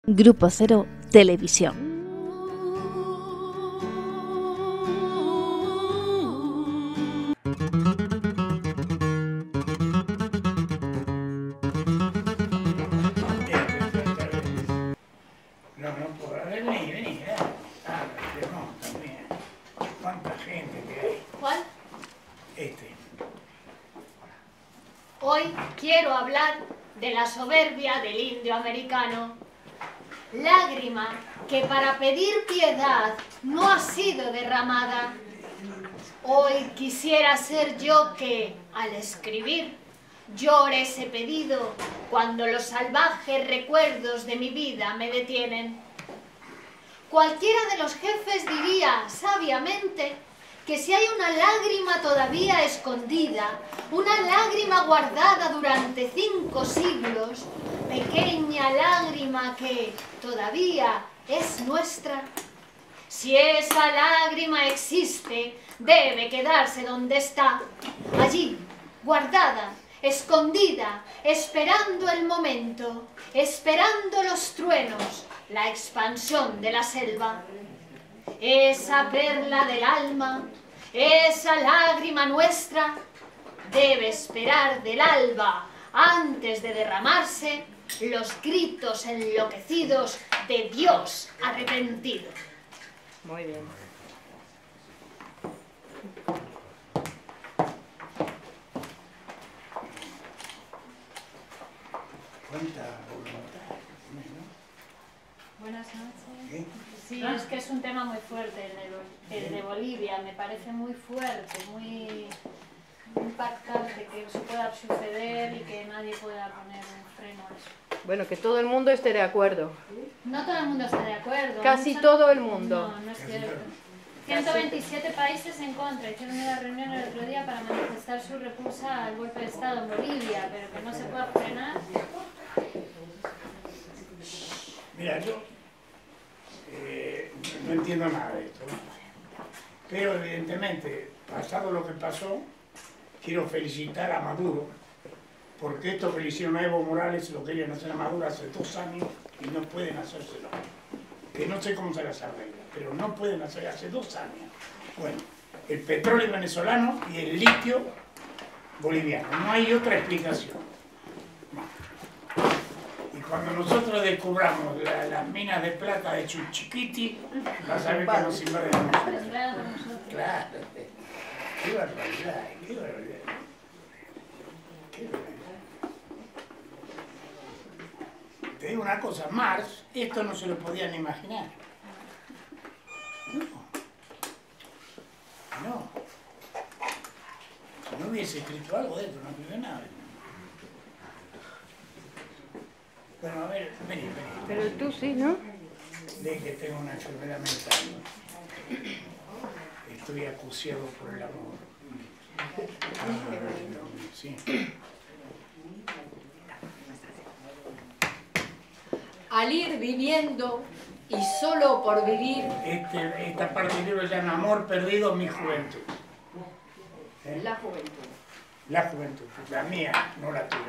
Grupo Cero Televisión. No puedo. Vení. Ah, pero no, también. ¿Cuánta gente que hay? ¿Cuál? Hoy quiero hablar de la soberbia del indio americano. Lágrima que para pedir piedad no ha sido derramada. Hoy quisiera ser yo que, al escribir, llore ese pedido cuando los salvajes recuerdos de mi vida me detienen. Cualquiera de los jefes diría sabiamente que si hay una lágrima todavía escondida, una lágrima guardada durante 5 siglos, pequeña lágrima que todavía es nuestra, si esa lágrima existe, debe quedarse donde está, allí, guardada, escondida, esperando el momento, esperando los truenos, la expansión de la selva. Esa perla del alma, esa lágrima nuestra, debe esperar del alba antes de derramarse los gritos enloquecidos de Dios arrepentido. Muy bien. ¿Cuánta voluntad? Buenas noches. ¿Eh? Sí, es que es un tema muy fuerte el de Bolivia, me parece muy fuerte, muy impactante que eso pueda suceder y que nadie pueda poner un freno a eso. Bueno, que todo el mundo esté de acuerdo. No todo el mundo está de acuerdo. Casi todo el mundo. No, no es cierto. 127 países en contra. Hicieron una reunión el otro día para manifestar su repulsa al golpe de Estado en Bolivia, pero que no se pueda frenar. Mira, yo no entiendo nada de esto, ¿no? Pero evidentemente, pasado lo que pasó, quiero felicitar a Maduro, porque esto que le hicieron a Evo Morales lo querían hacer a Maduro hace 2 años y no pueden hacérselo. Que no sé cómo se las arregla, pero no pueden hacer hace 2 años. Bueno, el petróleo venezolano y el litio boliviano, no hay otra explicación. Y cuando nosotros descubramos las minas de plata de Chuchiquiti, vas a ver que nos invaden a nosotros. Claro, qué barbaridad, qué barbaridad. Qué barbaridad. Te digo una cosa, Marx, esto no se lo podían imaginar. No. Si no hubiese escrito algo de esto, no escribió nada. Bueno, a ver, vení. Pero tú sí, ¿no? De que tengo una enfermedad mental. Estoy acuciado por el amor. Sí. Al ir viviendo y solo por vivir. Esta parte del libro se llama Amor perdido, mi juventud. ¿Eh? La juventud. La juventud, la mía, no la tuya.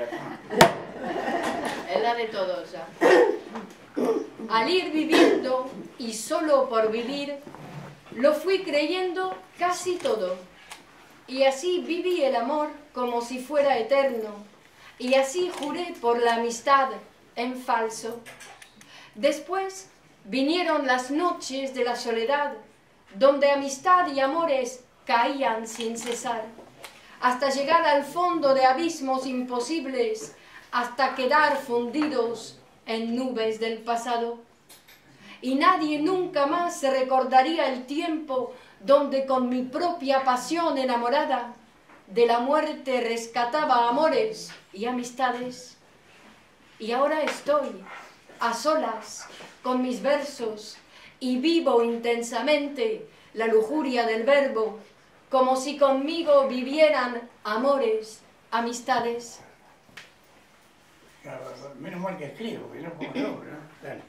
Es la de todos ya. Al ir viviendo y solo por vivir, lo fui creyendo casi todo. Y así viví el amor como si fuera eterno. Y así juré por la amistad en falso. Después vinieron las noches de la soledad, donde amistad y amores caían sin cesar, hasta llegar al fondo de abismos imposibles, hasta quedar fundidos en nubes del pasado. Y nadie nunca más se recordaría el tiempo donde con mi propia pasión enamorada de la muerte rescataba amores y amistades. Y ahora estoy a solas con mis versos y vivo intensamente la lujuria del verbo, como si conmigo vivieran amores, amistades. Menos mal que escribo, que no como yo, ¿no? Dale.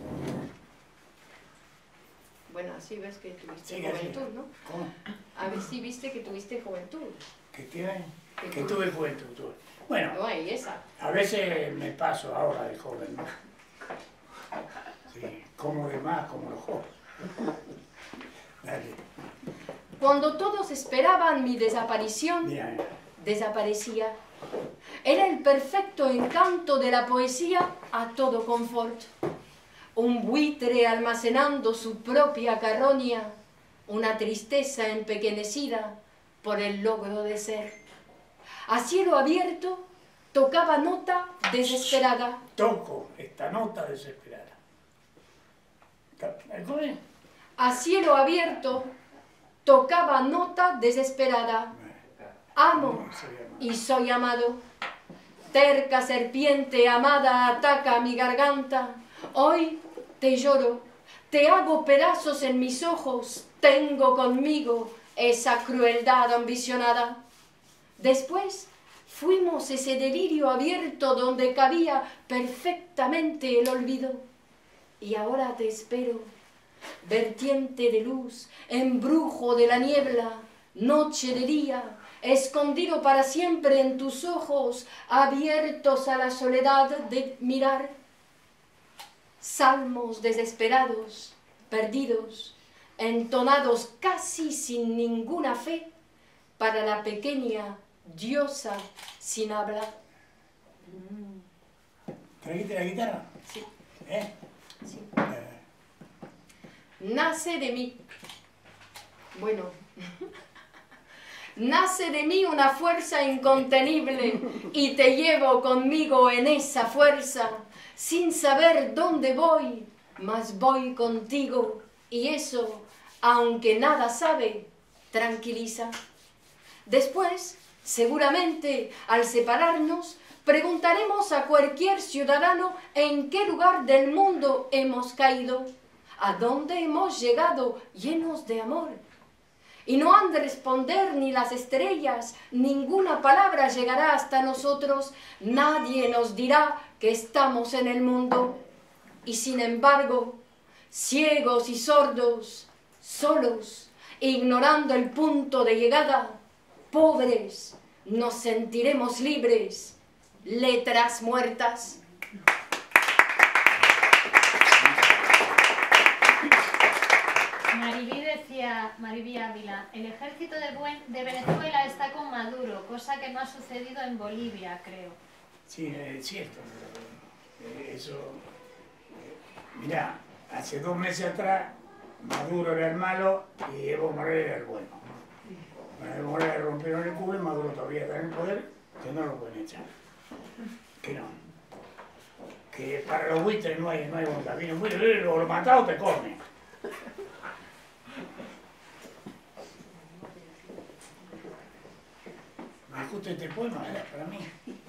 Bueno, así ves que tuviste Sí, juventud, así. ¿no? ¿Cómo? A ver si viste que tuviste juventud. Que tuve juventud, tuve. Bueno, No hay esa. a veces me paso ahora de joven, ¿no? como demás, como los jóvenes. Dale. Cuando todos esperaban mi desaparición, Mira, desaparecía. Era el perfecto encanto de la poesía a todo confort. Un buitre almacenando su propia carroña, una tristeza empequeñecida por el logro de ser. A cielo abierto tocaba nota desesperada. toco esta nota desesperada. ¿Cómo es? A cielo abierto tocaba nota desesperada. Amo ¿Cómo se llama? y soy amado. Terca serpiente amada ataca mi garganta. Hoy te lloro, te hago pedazos en mis ojos. Tengo conmigo esa crueldad ambicionada. Después fuimos ese delirio abierto donde cabía perfectamente el olvido. Y ahora te espero, vertiente de luz, embrujo de la niebla, noche de día, escondido para siempre en tus ojos, abiertos a la soledad de mirar. Salmos desesperados, perdidos, entonados casi sin ninguna fe, para la pequeña diosa sin hablar. ¿Trajiste la guitarra? Sí. ¿Eh? Sí. Nace de mí. Bueno. Nace de mí una fuerza incontenible y te llevo conmigo en esa fuerza, sin saber dónde voy, mas voy contigo, y eso, aunque nada sabe, tranquiliza. Después, seguramente, al separarnos, preguntaremos a cualquier ciudadano en qué lugar del mundo hemos caído, a dónde hemos llegado llenos de amor. Y no han de responder ni las estrellas, ninguna palabra llegará hasta nosotros, nadie nos dirá que estamos en el mundo. Y sin embargo, ciegos y sordos, solos, ignorando el punto de llegada, pobres, nos sentiremos libres, letras muertas. Maribí Ávila, el ejército de Venezuela está con Maduro, cosa que no ha sucedido en Bolivia, creo. Sí, es cierto. Eso. Mirá, hace 2 meses atrás, Maduro era el malo y Evo Morales era el bueno. Bueno, Evo Morales le rompieron el culo y Maduro todavía está en el poder, que no lo pueden echar. Que no. Que para los buitres no hay voluntad. Viene un buitre, lo matado te come. Me gusta este poema, era para mí.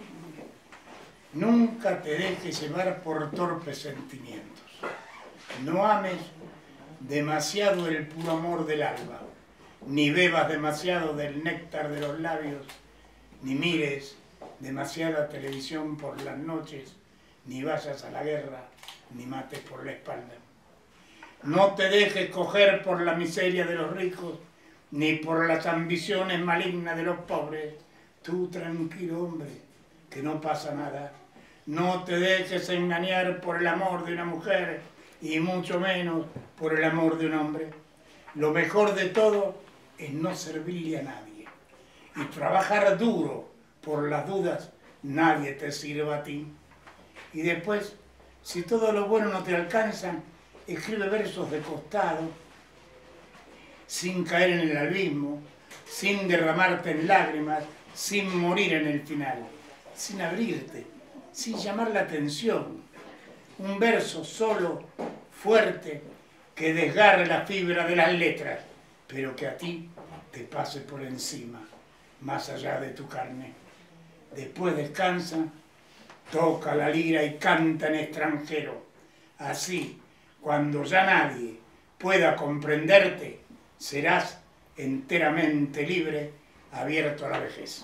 Nunca te dejes llevar por torpes sentimientos. No ames demasiado el puro amor del alba, ni bebas demasiado del néctar de los labios, ni mires demasiada televisión por las noches, ni vayas a la guerra, ni mates por la espalda. No te dejes coger por la miseria de los ricos, ni por las ambiciones malignas de los pobres. Tú, tranquilo hombre, que no pasa nada. No te dejes engañar por el amor de una mujer, y mucho menos por el amor de un hombre. Lo mejor de todo es no servirle a nadie, y trabajar duro por las dudas, nadie te sirva a ti. Y después, si todo lo bueno no te alcanza, escribe versos de costado, sin caer en el abismo, sin derramarte en lágrimas, sin morir en el final, sin abrirte, sin llamar la atención. Un verso solo, fuerte, que desgarre la fibra de las letras, pero que a ti te pase por encima, más allá de tu carne. Después descansa, toca la lira y canta en extranjero. Así, cuando ya nadie pueda comprenderte, serás enteramente libre, abierto a la vejez.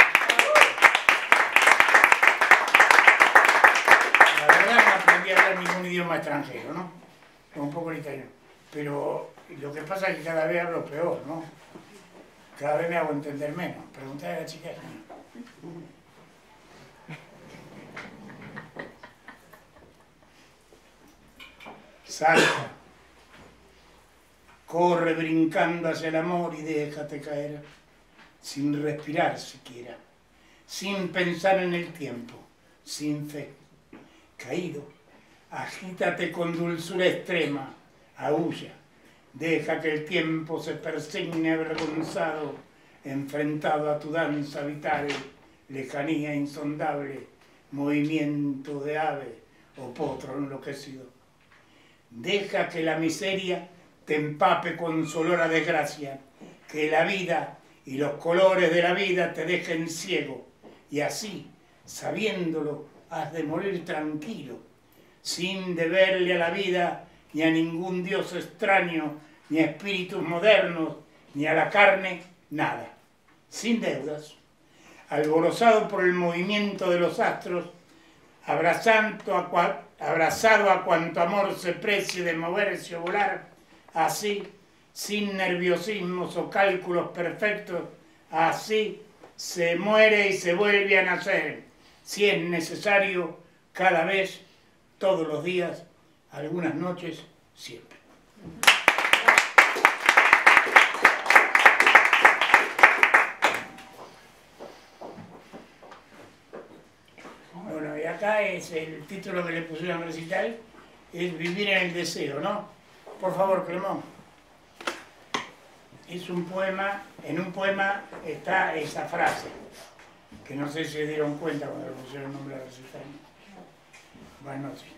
La verdad no aprendí a hablar ningún idioma extranjero, ¿no? Un poco el italiano. Pero lo que pasa es que cada vez hablo peor, ¿no? Cada vez me hago entender menos. Preguntad a la chica. Salta, corre brincando hacia el amor y déjate caer, sin respirar siquiera, sin pensar en el tiempo, sin fe. Caído, agítate con dulzura extrema, aúlla, deja que el tiempo se persigne avergonzado, enfrentado a tu danza vital, lejanía insondable, movimiento de ave o potro enloquecido. Deja que la miseria te empape con su olor a desgracia, que la vida y los colores de la vida te dejen ciego, y así, sabiéndolo, has de morir tranquilo, sin deberle a la vida ni a ningún dios extraño, ni a espíritus modernos, ni a la carne, nada, sin deudas, alborozado por el movimiento de los astros, abrazado a cuanto amor se precie de moverse o volar, así, sin nerviosismos o cálculos perfectos, así se muere y se vuelve a nacer, si es necesario, cada vez, todos los días, algunas noches, siempre. Bueno, y acá es el título que le pusieron a recital, es Vivir en el deseo, ¿no? Por favor, Clemón. Es un poema, en un poema está esa frase, que no sé si se dieron cuenta cuando le pusieron el nombre a recital. Bueno, sí.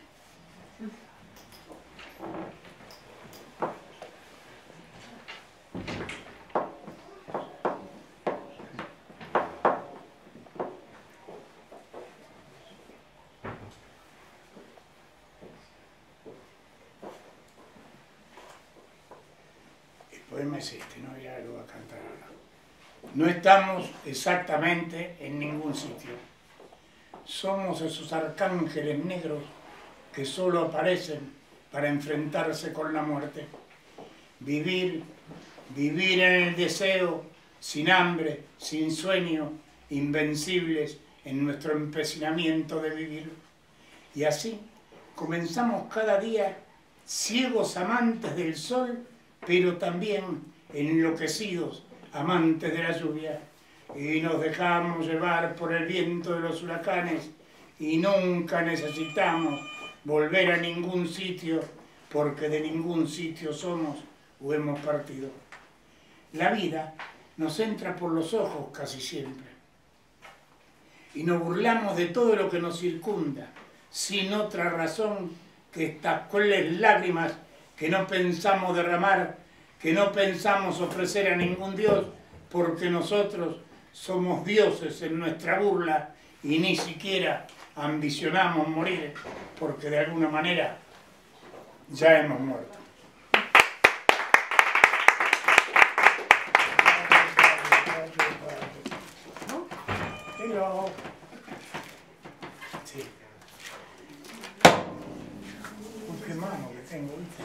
El poema es este, ¿no? Ya lo va a cantar ahora. No estamos exactamente en ningún sitio. Somos esos arcángeles negros que solo aparecen para enfrentarse con la muerte. Vivir en el deseo, sin hambre, sin sueño, invencibles en nuestro empecinamiento de vivir. Y así comenzamos cada día ciegos amantes del sol, pero también enloquecidos amantes de la lluvia. Y nos dejamos llevar por el viento de los huracanes y nunca necesitamos volver a ningún sitio porque de ningún sitio somos o hemos partido. La vida nos entra por los ojos casi siempre y nos burlamos de todo lo que nos circunda sin otra razón que estas crueles lágrimas que no pensamos derramar, que no pensamos ofrecer a ningún Dios porque nosotros somos dioses en nuestra burla y ni siquiera ambicionamos morir porque de alguna manera ya hemos muerto. Hello. Sí. Uy, qué mano que tengo, ¿viste?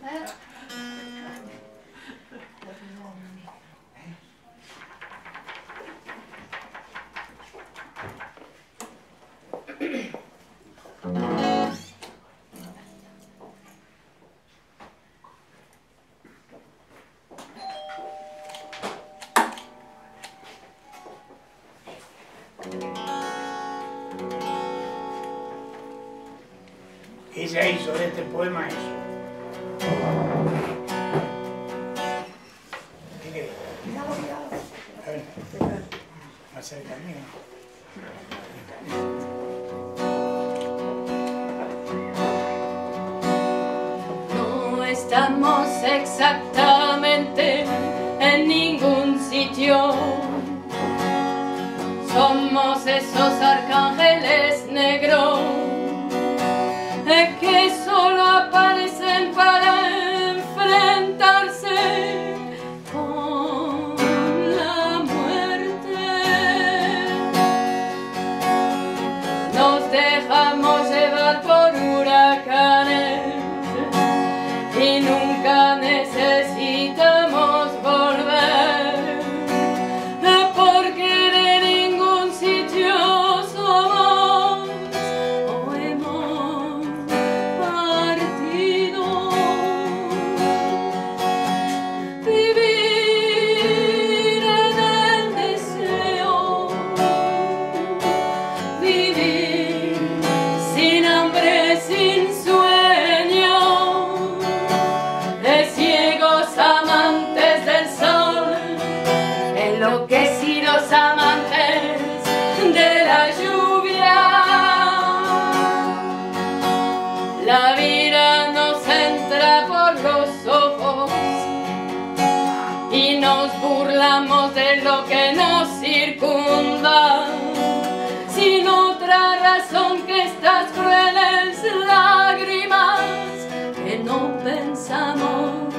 Ella hizo de este poema eso. ¿Qué querés? A ver, acerca al mío. No estamos exactamente en ningún sitio. Somos esos arcángeles negros que solo aparecen para enfrentarse con la muerte. Nos dejamos llevar por huracanes y nunca necesitamos volver, porque de ningún sitio somos nos burlamos de lo que nos circunda, sin otra razón que estas crueles lágrimas que no pensamos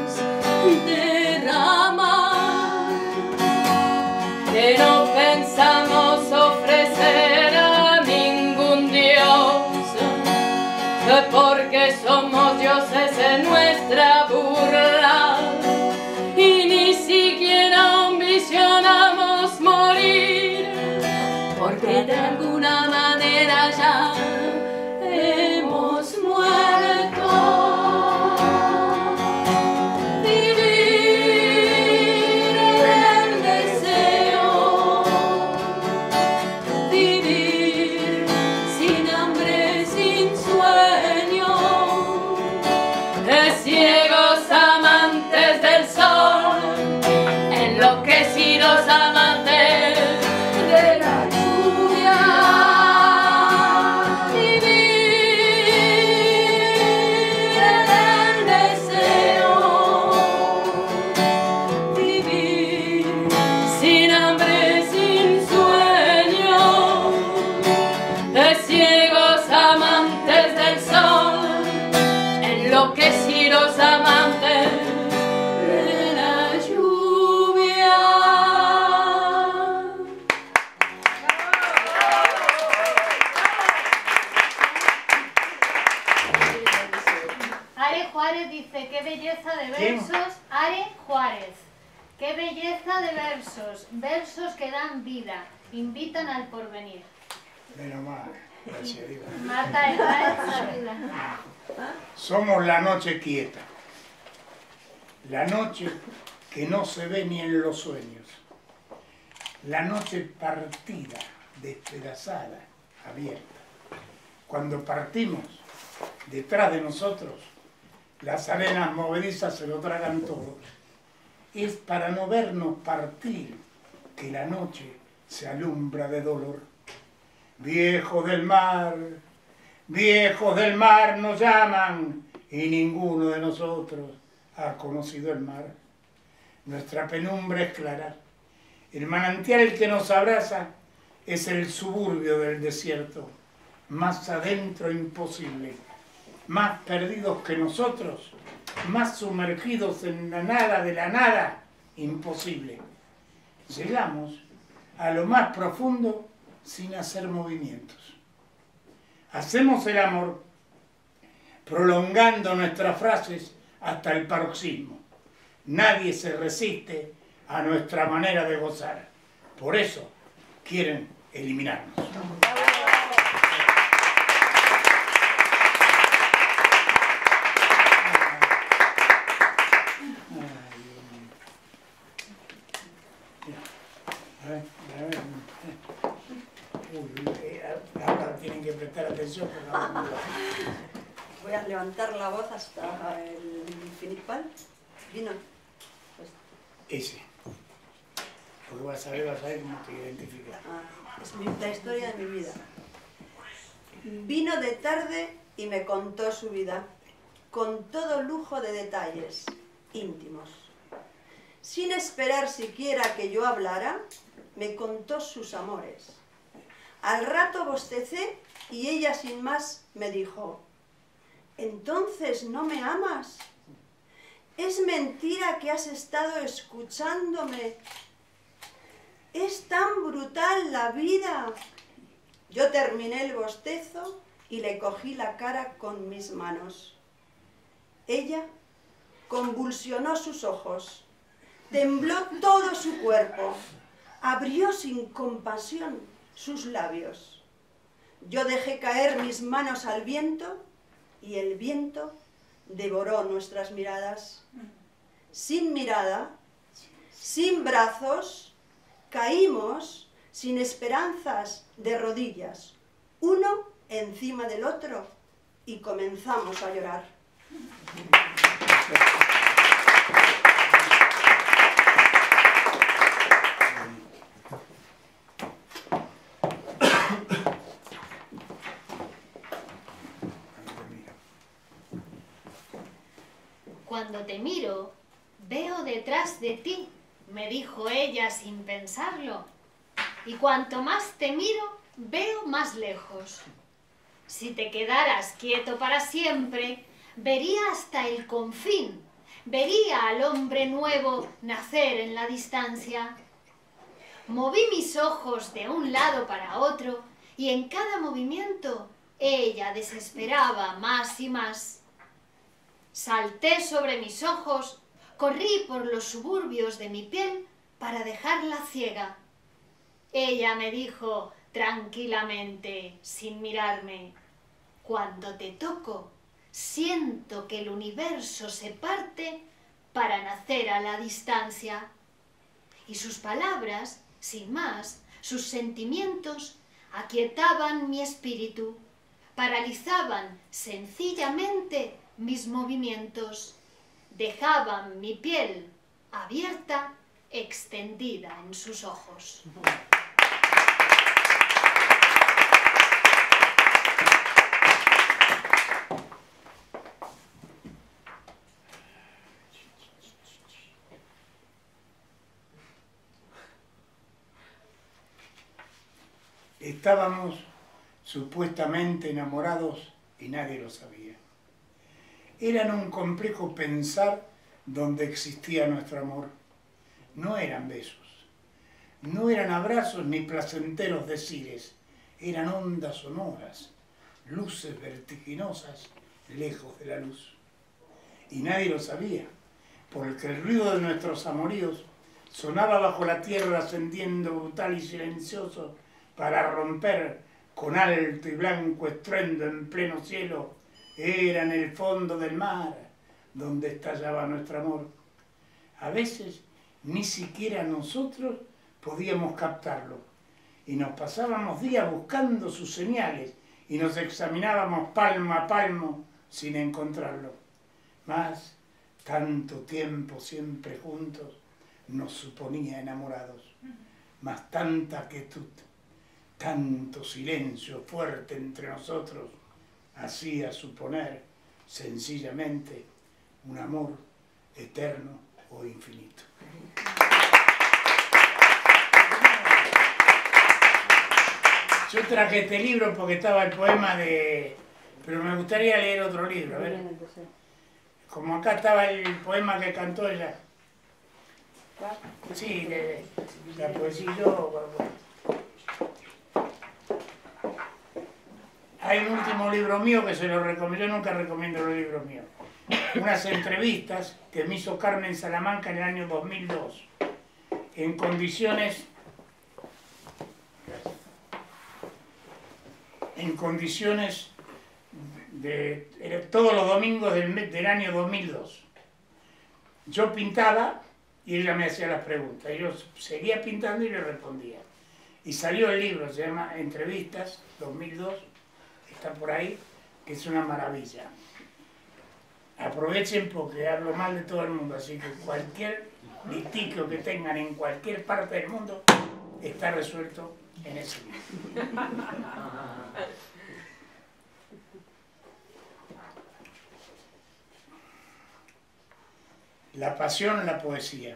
derramar, que no pensamos ofrecer a ningún dios, porque somos dioses en nuestra burla y ni siquiera ambicionamos morir, porque de alguna manera ya hemos muerto. Vivir el deseo, vivir sin hambre, sin sueño, de ciegos amantes del sol, enloquecidos amantes de la lluvia. Vivir el deseo, vivir sin hambre, sin sueño, de ciegos amantes del sol, enloquecidos amantes de la lluvia. Are Juárez dice, qué belleza de versos. Are Juárez, qué belleza de versos. Versos que dan vida, invitan al porvenir. Menos mal, gracias a Dios. Marta de Juárez, saluda. Somos la noche quieta, la noche que no se ve ni en los sueños, la noche partida, despedazada, abierta. Cuando partimos, detrás de nosotros, las arenas movedizas se lo tragan todo. Es para no vernos partir que la noche se alumbra de dolor. Viejos del mar nos llaman y ninguno de nosotros ha conocido el mar. Nuestra penumbra es clara. El manantial que nos abraza es el suburbio del desierto, más adentro imposible, más perdidos que nosotros, más sumergidos en la nada de la nada, imposible. Llegamos a lo más profundo sin hacer movimientos. Hacemos el amor prolongando nuestras frases hasta el paroxismo. Nadie se resiste a nuestra manera de gozar. Por eso quieren eliminarnos. Ahora tienen que prestar atención porque ahora Voy a levantar la voz hasta el principal. Vino. Pues, ese. Porque vas a ver cómo te identificas. es la historia de mi vida. Vino de tarde y me contó su vida, con todo lujo de detalles íntimos. Sin esperar siquiera que yo hablara, me contó sus amores. Al rato bostecé y ella sin más me dijo: ¿entonces no me amas? ¿Es mentira que has estado escuchándome? ¿Es tan brutal la vida? Yo terminé el bostezo y le cogí la cara con mis manos. Ella convulsionó sus ojos, tembló todo su cuerpo, abrió sin compasión sus labios. Yo dejé caer mis manos al viento y el viento devoró nuestras miradas. Sin mirada, sin brazos, caímos sin esperanzas de rodillas, uno encima del otro, y comenzamos a llorar. Cuando te miro, veo detrás de ti me dijo ella sin pensarlo, y cuanto más te miro, veo más lejos. Si te quedaras quieto para siempre, vería hasta el confín, vería al hombre nuevo nacer en la distancia. Moví mis ojos de un lado para otro, y en cada movimiento ella desesperaba más y más. Salté sobre mis ojos, corrí por los suburbios de mi piel para dejarla ciega. Ella me dijo tranquilamente, sin mirarme: cuando te toco, siento que el universo se parte para nacer a la distancia. Y sus palabras, sin más, sus sentimientos, aquietaban mi espíritu, paralizaban sencillamente mis movimientos, dejaban mi piel abierta, extendida en sus ojos. Estábamos supuestamente enamorados y nadie lo sabía. Era en un complejo pensar donde existía nuestro amor. No eran besos, no eran abrazos ni placenteros decires, eran ondas sonoras, luces vertiginosas lejos de la luz. Y nadie lo sabía, porque el ruido de nuestros amoríos sonaba bajo la tierra ascendiendo brutal y silencioso para romper con alto y blanco estruendo en pleno cielo. Era en el fondo del mar donde estallaba nuestro amor. A veces ni siquiera nosotros podíamos captarlo y nos pasábamos días buscando sus señales y nos examinábamos palmo a palmo sin encontrarlo. Mas tanto tiempo siempre juntos nos suponía enamorados, mas tanta quietud, tanto silencio fuerte entre nosotros hacía suponer sencillamente un amor eterno o infinito. Yo traje este libro porque estaba el poema de... pero me gustaría leer otro libro, a ver. Como acá estaba el poema que cantó ella. Sí, de la poesía. Hay un último libro mío que se lo recomiendo, yo nunca recomiendo los libros míos. Unas entrevistas que me hizo Carmen Salamanca en el año 2002, en condiciones de todos los domingos del año 2002. Yo pintaba y ella me hacía las preguntas. Yo seguía pintando y le respondía. Y salió el libro, se llama Entrevistas 2002, está por ahí, que es una maravilla. Aprovechen porque hablo mal de todo el mundo, así que cualquier litigio que tengan en cualquier parte del mundo está resuelto en ese libro. La pasión, la poesía.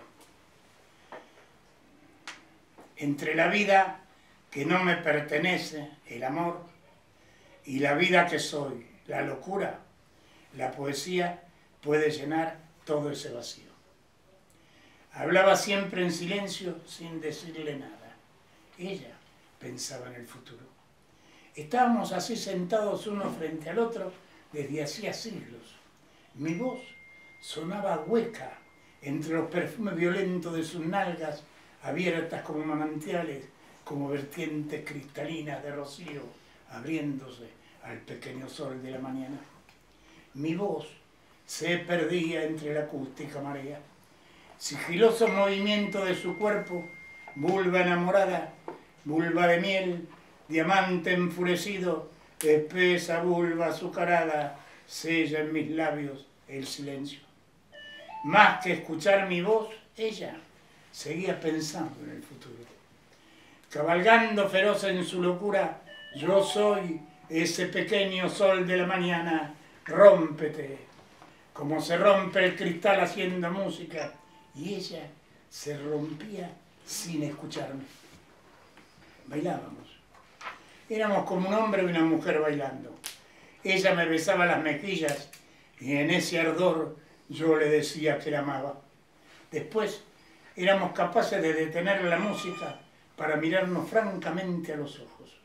Entre la vida que no me pertenece, el amor, y la vida que soy, la locura, la poesía puede llenar todo ese vacío. Hablaba siempre en silencio sin decirle nada. Ella pensaba en el futuro. Estábamos así sentados uno frente al otro desde hacía siglos. Mi voz sonaba hueca entre los perfumes violentos de sus nalgas, abiertas como manantiales, como vertientes cristalinas de rocío, abriéndose al pequeño sol de la mañana. Mi voz se perdía entre la acústica marea. Sigiloso movimiento de su cuerpo, vulva enamorada, vulva de miel, diamante enfurecido, espesa vulva azucarada, sella en mis labios el silencio. Más que escuchar mi voz, ella seguía pensando en el futuro. Cabalgando feroz en su locura, yo soy ese pequeño sol de la mañana, rómpete, como se rompe el cristal haciendo música, y ella se rompía sin escucharme. Bailábamos. Éramos como un hombre y una mujer bailando. Ella me besaba las mejillas y en ese ardor yo le decía que la amaba. Después éramos capaces de detener la música para mirarnos francamente a los ojos.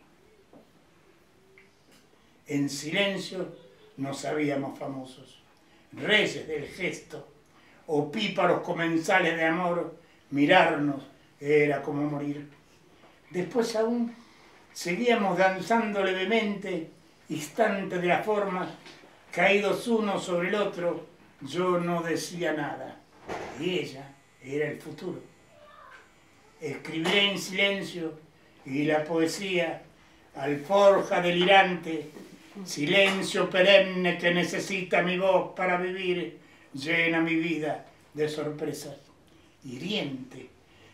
En silencio nos sabíamos famosos, reyes del gesto, opíparos comensales de amor. Mirarnos era como morir. Después aún seguíamos danzando levemente, instante de las formas, caídos uno sobre el otro. Yo no decía nada, y ella era el futuro. Escribiré en silencio, y la poesía, alforja delirante, silencio perenne que necesita mi voz para vivir, llena mi vida de sorpresas. Hiriente,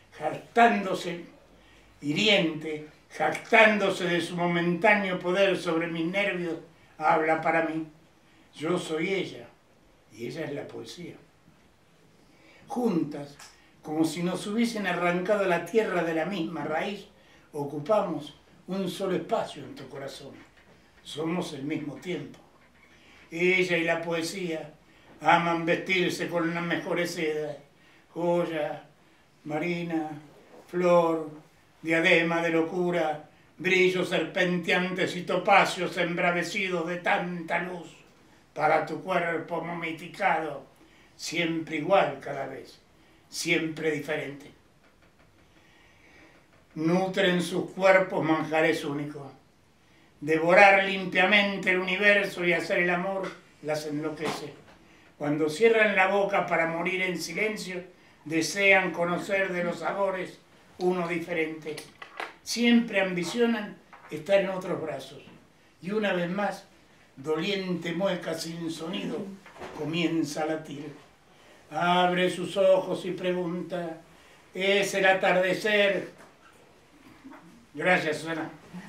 jactándose de su momentáneo poder sobre mis nervios, habla para mí. Yo soy ella, y ella es la poesía. Juntas, como si nos hubiesen arrancado la tierra de la misma raíz, ocupamos un solo espacio en tu corazón. Somos el mismo tiempo. Ella y la poesía aman vestirse con las mejores sedas, joya, marina, flor, diadema de locura, brillos serpenteantes y topacios embravecidos de tanta luz, para tu cuerpo momificado, siempre igual cada vez, siempre diferente. Nutren sus cuerpos manjares únicos. Devorar limpiamente el universo y hacer el amor las enloquece. Cuando cierran la boca para morir en silencio, desean conocer de los sabores uno diferente. Siempre ambicionan estar en otros brazos. Y una vez más, doliente mueca sin sonido, comienza a latir. Abre sus ojos y pregunta, ¿es el atardecer? Gracias, Susana.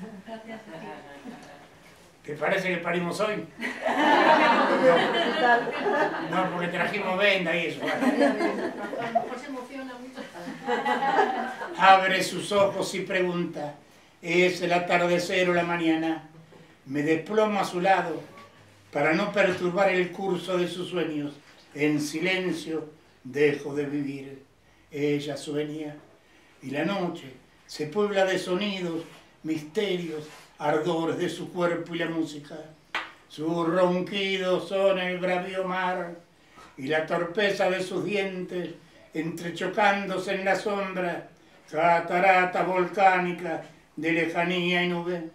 ¿Te parece que parimos hoy? No, porque trajimos venda y eso. Se emociona mucho. Abre sus ojos y pregunta, ¿es el atardecer o la mañana? Me desplomo a su lado para no perturbar el curso de sus sueños. En silencio dejo de vivir. Ella sueña y la noche se puebla de sonidos, misterios, ardores de su cuerpo y la música. Sus ronquidos son el bravio mar y la torpeza de sus dientes entrechocándose en la sombra, catarata volcánica de lejanía y nube.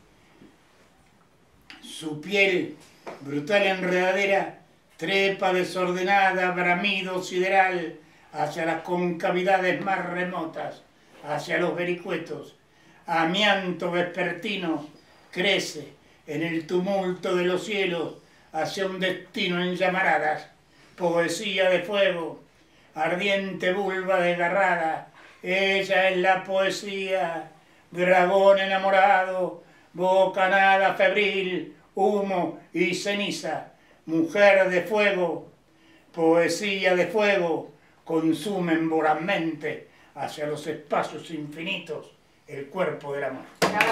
Su piel, brutal enredadera, trepa desordenada, bramido sideral, hacia las concavidades más remotas, hacia los vericuetos. Amianto vespertino crece en el tumulto de los cielos hacia un destino en llamaradas. Poesía de fuego, ardiente vulva desgarrada, ella es la poesía. Dragón enamorado, bocanada febril, humo y ceniza. Mujer de fuego, poesía de fuego, consumen vorazmente hacia los espacios infinitos el cuerpo del amor. Bravo.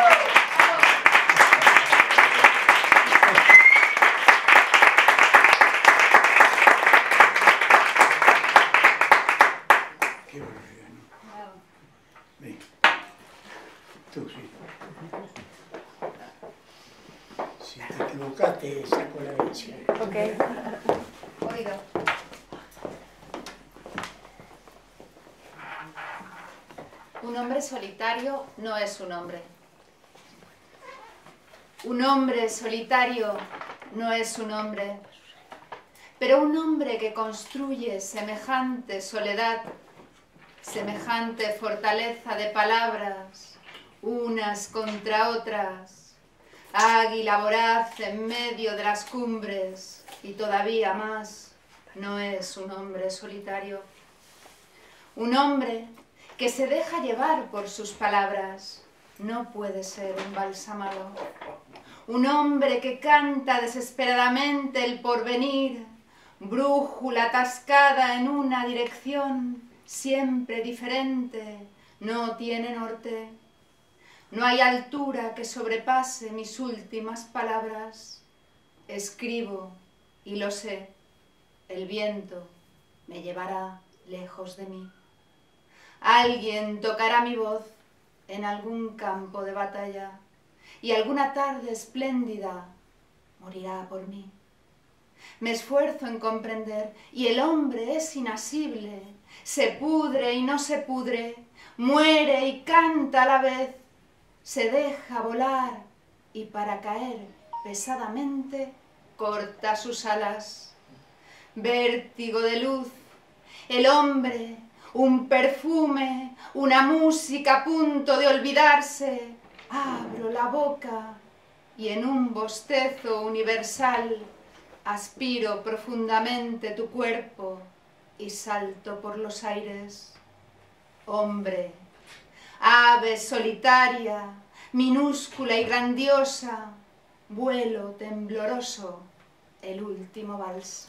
Qué barbaridad, ¿no? Ven. Tú sí. Si te equivocaste, saco la herencia. Ok. Oído. Un hombre solitario no es un hombre. Un hombre solitario no es un hombre. Pero un hombre que construye semejante soledad, semejante fortaleza de palabras, unas contra otras, águila voraz en medio de las cumbres, y todavía más, no es un hombre solitario. Un hombre que se deja llevar por sus palabras, no puede ser embalsamado. Un hombre que canta desesperadamente el porvenir, brújula atascada en una dirección, siempre diferente, no tiene norte. No hay altura que sobrepase mis últimas palabras. Escribo y lo sé, el viento me llevará lejos de mí. Alguien tocará mi voz en algún campo de batalla y alguna tarde espléndida morirá por mí. Me esfuerzo en comprender y el hombre es inasible, se pudre y no se pudre, muere y canta a la vez, se deja volar y para caer pesadamente corta sus alas. Vértigo de luz, el hombre, un perfume, una música a punto de olvidarse. Abro la boca y en un bostezo universal aspiro profundamente tu cuerpo y salto por los aires. Hombre, ave solitaria, minúscula y grandiosa, vuelo tembloroso, el último vals.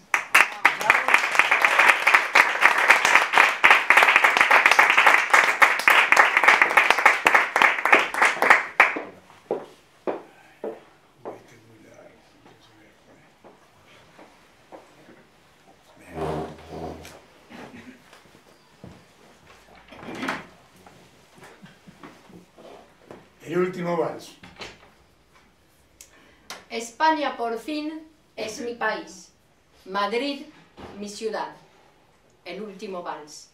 El último vals. España por fin es mi país, Madrid mi ciudad, el último vals.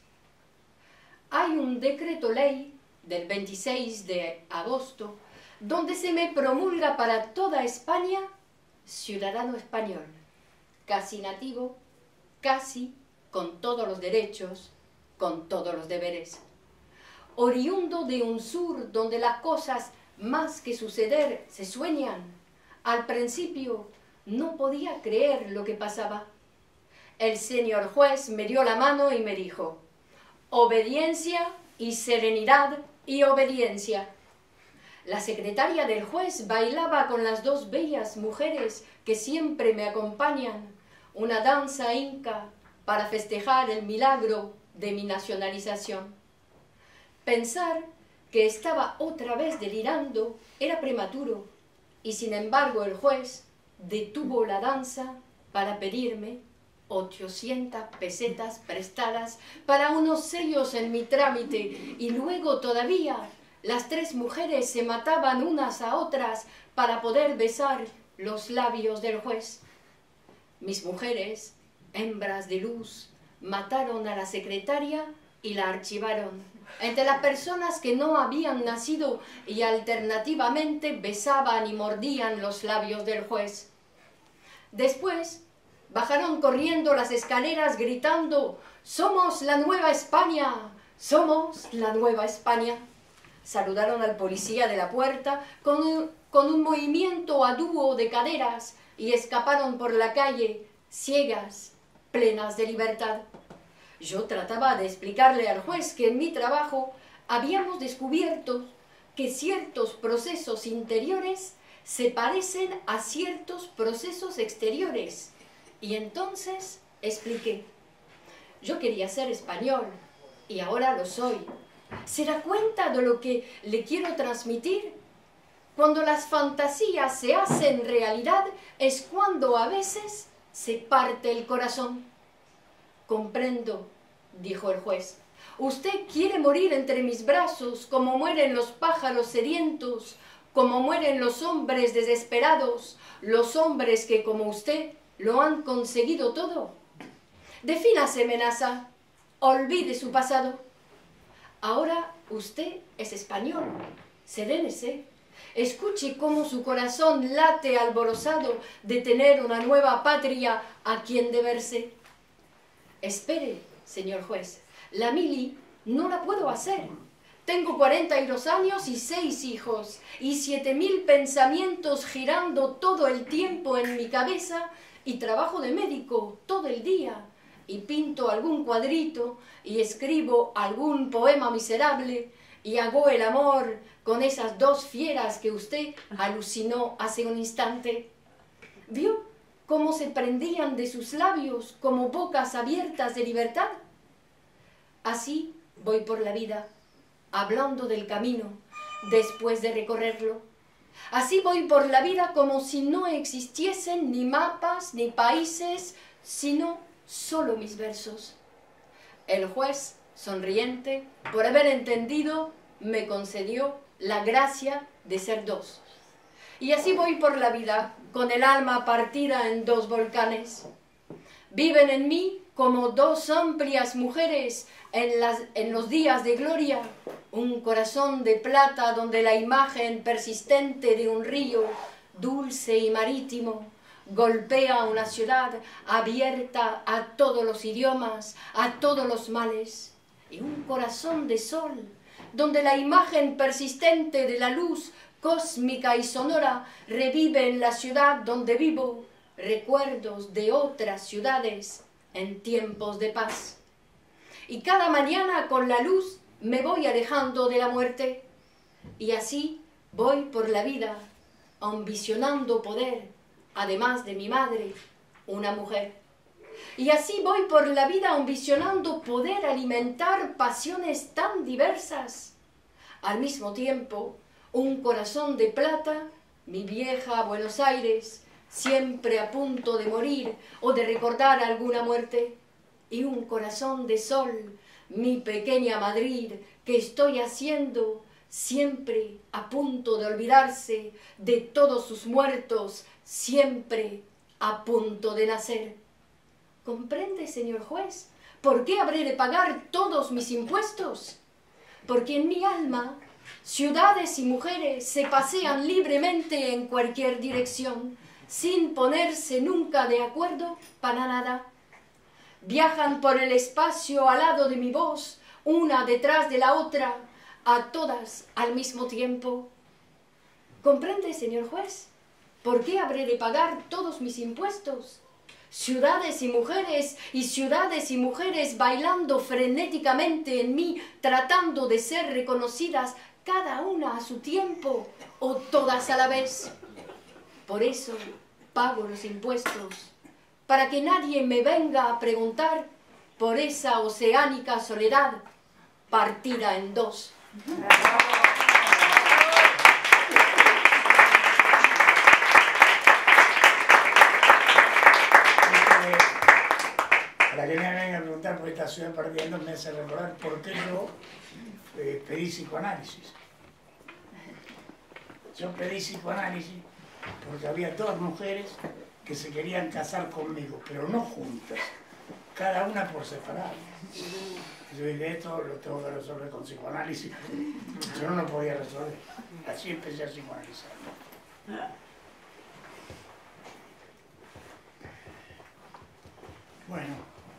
Hay un decreto ley del 26 de agosto donde se me promulga para toda España ciudadano español, casi nativo, casi con todos los derechos, con todos los deberes. Oriundo de un sur donde las cosas más que suceder se sueñan, al principio no podía creer lo que pasaba. El señor juez me dio la mano y me dijo: obediencia y serenidad y obediencia. La secretaria del juez bailaba con las dos bellas mujeres que siempre me acompañan, una danza inca para festejar el milagro de mi nacionalización. Pensar que estaba otra vez delirando era prematuro, y sin embargo el juez detuvo la danza para pedirme 800 pesetas prestadas para unos sellos en mi trámite, y luego todavía las tres mujeres se mataban unas a otras para poder besar los labios del juez. Mis mujeres, hembras de luz, mataron a la secretaria y la archivaron. Entre las personas que no habían nacido y alternativamente besaban y mordían los labios del juez. Después bajaron corriendo las escaleras gritando: ¡somos la Nueva España! ¡Somos la Nueva España! Saludaron al policía de la puerta con un movimiento a dúo de caderas y escaparon por la calle, ciegas, plenas de libertad. Yo trataba de explicarle al juez que en mi trabajo habíamos descubierto que ciertos procesos interiores se parecen a ciertos procesos exteriores. Y entonces expliqué: yo quería ser español y ahora lo soy. ¿Se da cuenta de lo que le quiero transmitir? Cuando las fantasías se hacen realidad es cuando a veces se parte el corazón. Comprendo, dijo el juez. Usted quiere morir entre mis brazos como mueren los pájaros sedientos, como mueren los hombres desesperados, los hombres que como usted lo han conseguido todo. Defínase, Menaza, olvide su pasado. Ahora usted es español, serénese. Escuche cómo su corazón late alborozado de tener una nueva patria a quien deberse. Espere, señor juez, la mili no la puedo hacer. Tengo 42 años y 6 hijos, y 7000 pensamientos girando todo el tiempo en mi cabeza, y trabajo de médico todo el día, y pinto algún cuadrito, y escribo algún poema miserable, y hago el amor con esas dos fieras que usted alucinó hace un instante. ¿Vio cómo se prendían de sus labios como bocas abiertas de libertad? Así voy por la vida, hablando del camino, después de recorrerlo. Así voy por la vida como si no existiesen ni mapas ni países, sino solo mis versos. El juez, sonriente, por haber entendido, me concedió la gracia de ser dos. Y así voy por la vida, con el alma partida en dos volcanes. Viven en mí como dos amplias mujeres en los días de gloria, un corazón de plata donde la imagen persistente de un río, dulce y marítimo, golpea una ciudad abierta a todos los idiomas, a todos los males, y un corazón de sol, donde la imagen persistente de la luz cósmica y sonora revive en la ciudad donde vivo recuerdos de otras ciudades en tiempos de paz. Y cada mañana con la luz me voy alejando de la muerte, y así voy por la vida ambicionando poder, además de mi madre, una mujer. Y así voy por la vida ambicionando poder alimentar pasiones tan diversas. Al mismo tiempo, un corazón de plata, mi vieja Buenos Aires, siempre a punto de morir o de recordar alguna muerte, y un corazón de sol, mi pequeña Madrid, que estoy haciendo siempre a punto de olvidarse de todos sus muertos, siempre a punto de nacer. ¿Comprende, señor juez, por qué habré de pagar todos mis impuestos? Porque en mi alma ciudades y mujeres se pasean libremente en cualquier dirección, sin ponerse nunca de acuerdo para nada. Viajan por el espacio al lado de mi voz, una detrás de la otra, a todas al mismo tiempo. ¿Comprende, señor juez, por qué habré de pagar todos mis impuestos? Ciudades y mujeres bailando frenéticamente en mí, tratando de ser reconocidas cada una a su tiempo o todas a la vez. Por eso pago los impuestos, para que nadie me venga a preguntar por esa oceánica soledad partida en dos. Para que me vengan a preguntar por esta ciudad perdiendo, me hace recordar por qué yo pedí psicoanálisis. Yo pedí psicoanálisis porque había dos mujeres que se querían casar conmigo, pero no juntas, cada una por separado. Yo dije, esto lo tengo que resolver con psicoanálisis. Yo no lo podía resolver. Así empecé a psicoanalizar. Bueno.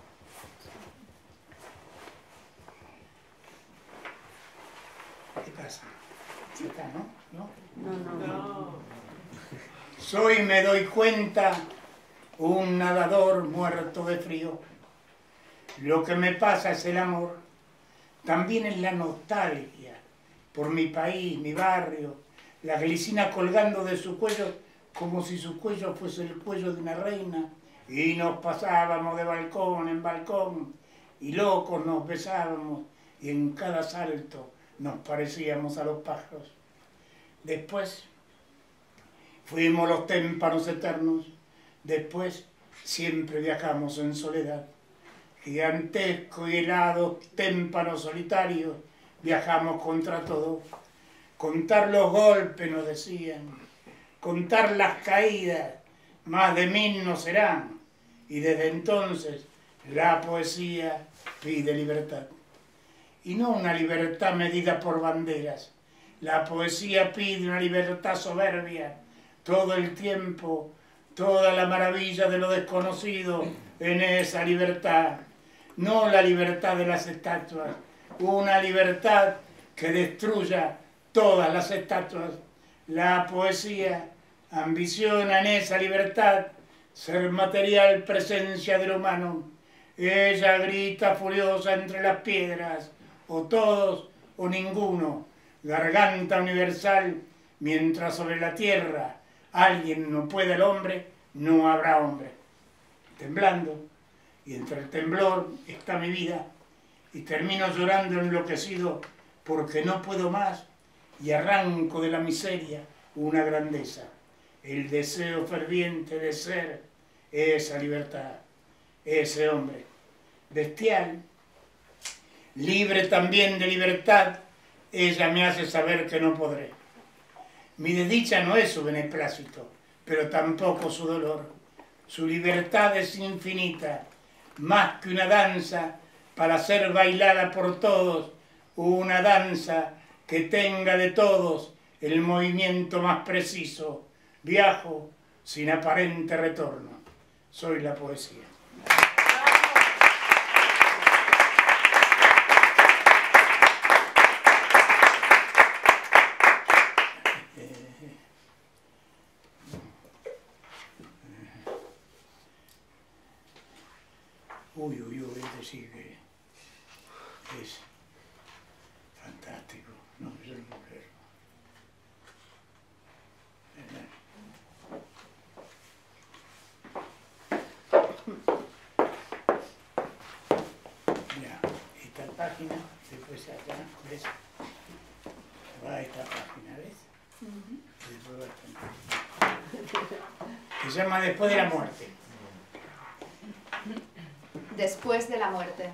¿Qué pasa? ¿Sí está, no? No. Soy, me doy cuenta, un nadador muerto de frío. Lo que me pasa es el amor, también es la nostalgia por mi país, mi barrio, la glicina colgando de su cuello como si su cuello fuese el cuello de una reina, y nos pasábamos de balcón en balcón y locos nos besábamos y en cada salto nos parecíamos a los pájaros. Después fuimos los témpanos eternos, después siempre viajamos en soledad. Gigantesco y helado témpano solitario, viajamos contra todo. Contar los golpes, nos decían, contar las caídas, más de 1000 no serán. Y desde entonces la poesía pide libertad. Y no una libertad medida por banderas. La poesía pide una libertad soberbia, todo el tiempo, toda la maravilla de lo desconocido en esa libertad. No la libertad de las estatuas, una libertad que destruya todas las estatuas. La poesía ambiciona en esa libertad ser material presencia del humano. Ella grita furiosa entre las piedras, o todos o ninguno, garganta universal, mientras sobre la tierra alguien no puede el hombre, no habrá hombre. Temblando, y entre el temblor está mi vida, y termino llorando enloquecido porque no puedo más y arranco de la miseria una grandeza, el deseo ferviente de ser esa libertad, ese hombre bestial, libre también de libertad. Ella me hace saber que no podré. Mi desdicha no es su beneplácito, pero tampoco su dolor. Su libertad es infinita, más que una danza para ser bailada por todos, una danza que tenga de todos el movimiento más preciso. Viajo sin aparente retorno. Soy la poesía. Uy, este sí que es fantástico, no sé el mujer. Mira, esta página, después acá, ¿ves? Va a esta página, ¿ves? Y después va a esta página. Se llama Después de la muerte. Después de la muerte.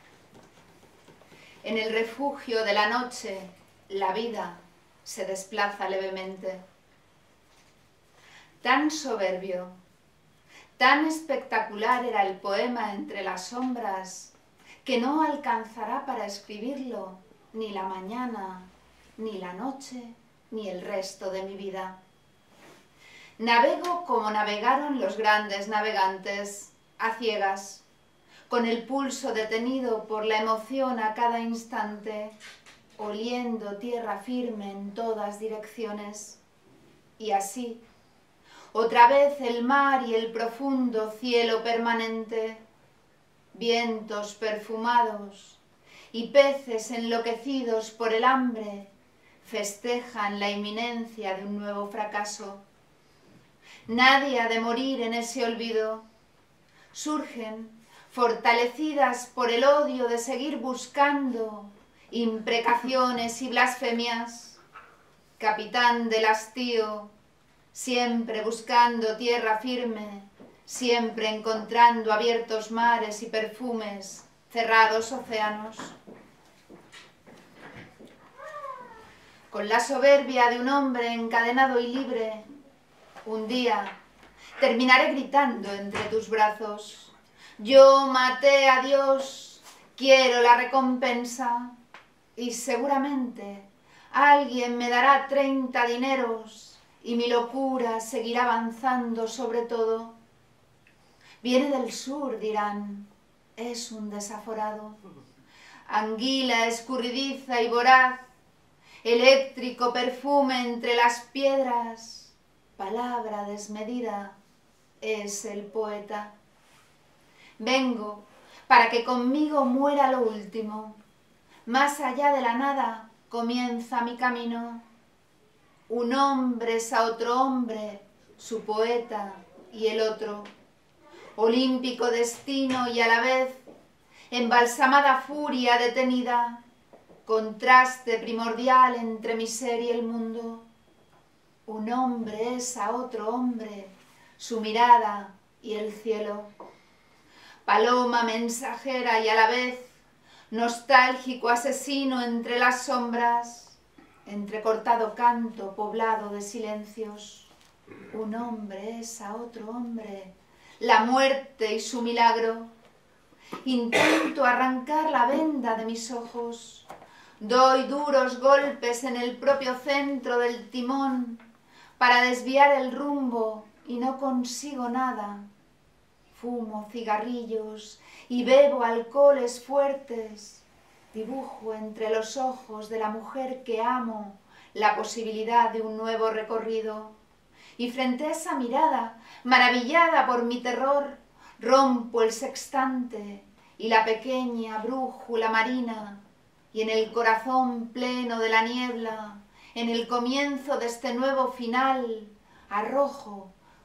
En el refugio de la noche, la vida se desplaza levemente. Tan soberbio, tan espectacular era el poema entre las sombras, que no alcanzará para escribirlo ni la mañana, ni la noche, ni el resto de mi vida. Navego como navegaron los grandes navegantes, a ciegas, con el pulso detenido por la emoción a cada instante, oliendo tierra firme en todas direcciones. Y así, otra vez el mar y el profundo cielo permanente, vientos perfumados y peces enloquecidos por el hambre, festejan la inminencia de un nuevo fracaso. Nadie ha de morir en ese olvido. Surgen, fortalecidas por el odio de seguir buscando imprecaciones y blasfemias, capitán del hastío, siempre buscando tierra firme, siempre encontrando abiertos mares y perfumes, cerrados océanos. Con la soberbia de un hombre encadenado y libre, un día terminaré gritando entre tus brazos: yo maté a Dios, quiero la recompensa. Y seguramente alguien me dará 30 dineros y mi locura seguirá avanzando sobre todo. Viene del sur, dirán, es un desaforado. Anguila escurridiza y voraz, eléctrico perfume entre las piedras, palabra desmedida, es el poeta. Vengo para que conmigo muera lo último. Más allá de la nada comienza mi camino. Un hombre es a otro hombre, su poeta y el otro. Olímpico destino y a la vez embalsamada furia detenida, contraste primordial entre mi ser y el mundo. Un hombre es a otro hombre, su mirada y el cielo. Paloma mensajera y a la vez nostálgico asesino entre las sombras, entrecortado canto poblado de silencios. Un hombre es a otro hombre, la muerte y su milagro. Intento arrancar la venda de mis ojos, doy duros golpes en el propio centro del timón para desviar el rumbo y no consigo nada. Fumo cigarrillos y bebo alcoholes fuertes. Dibujo entre los ojos de la mujer que amo la posibilidad de un nuevo recorrido. Y frente a esa mirada, maravillada por mi terror, rompo el sextante y la pequeña brújula marina. Y en el corazón pleno de la niebla, en el comienzo de este nuevo final, arrojo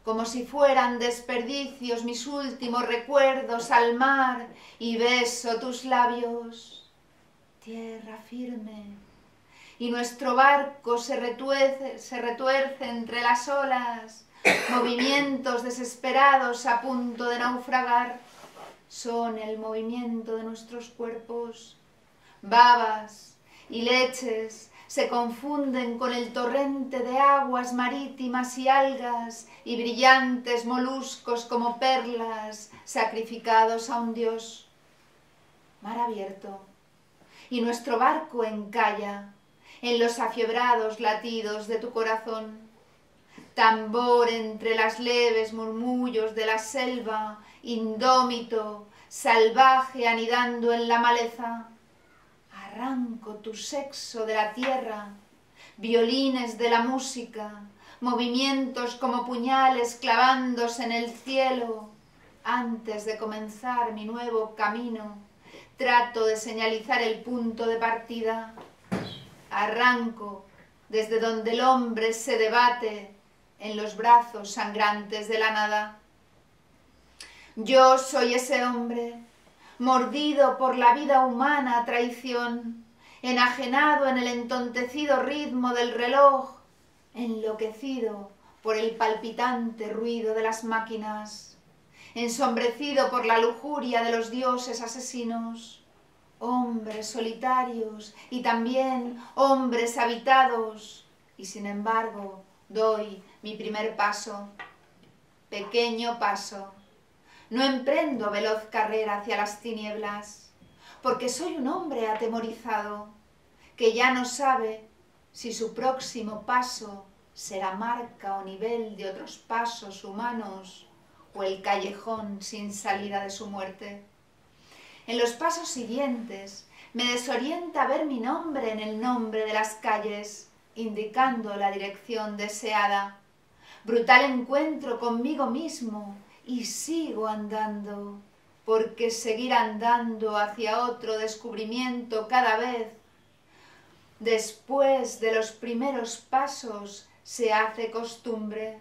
como si fueran desperdicios mis últimos recuerdos al mar, y beso tus labios, tierra firme, y nuestro barco se retuerce entre las olas, movimientos desesperados a punto de naufragar, son el movimiento de nuestros cuerpos, babas y leches se confunden con el torrente de aguas marítimas y algas y brillantes moluscos como perlas sacrificados a un dios. Mar abierto, y nuestro barco encalla en los afiebrados latidos de tu corazón. Tambor entre las leves murmullos de la selva, indómito, salvaje anidando en la maleza. Arranco tu sexo de la tierra, violines de la música, movimientos como puñales clavándose en el cielo. Antes de comenzar mi nuevo camino, trato de señalizar el punto de partida. Arranco desde donde el hombre se debate en los brazos sangrantes de la nada. Yo soy ese hombre, mordido por la vida humana a traición, enajenado en el entontecido ritmo del reloj, enloquecido por el palpitante ruido de las máquinas, ensombrecido por la lujuria de los dioses asesinos, hombres solitarios y también hombres habitados, y sin embargo doy mi primer paso, pequeño paso. No emprendo veloz carrera hacia las tinieblas, porque soy un hombre atemorizado, que ya no sabe si su próximo paso será marca o nivel de otros pasos humanos o el callejón sin salida de su muerte. En los pasos siguientes me desorienta ver mi nombre en el nombre de las calles, indicando la dirección deseada. Brutal encuentro conmigo mismo, y sigo andando, porque seguir andando hacia otro descubrimiento cada vez, después de los primeros pasos, se hace costumbre.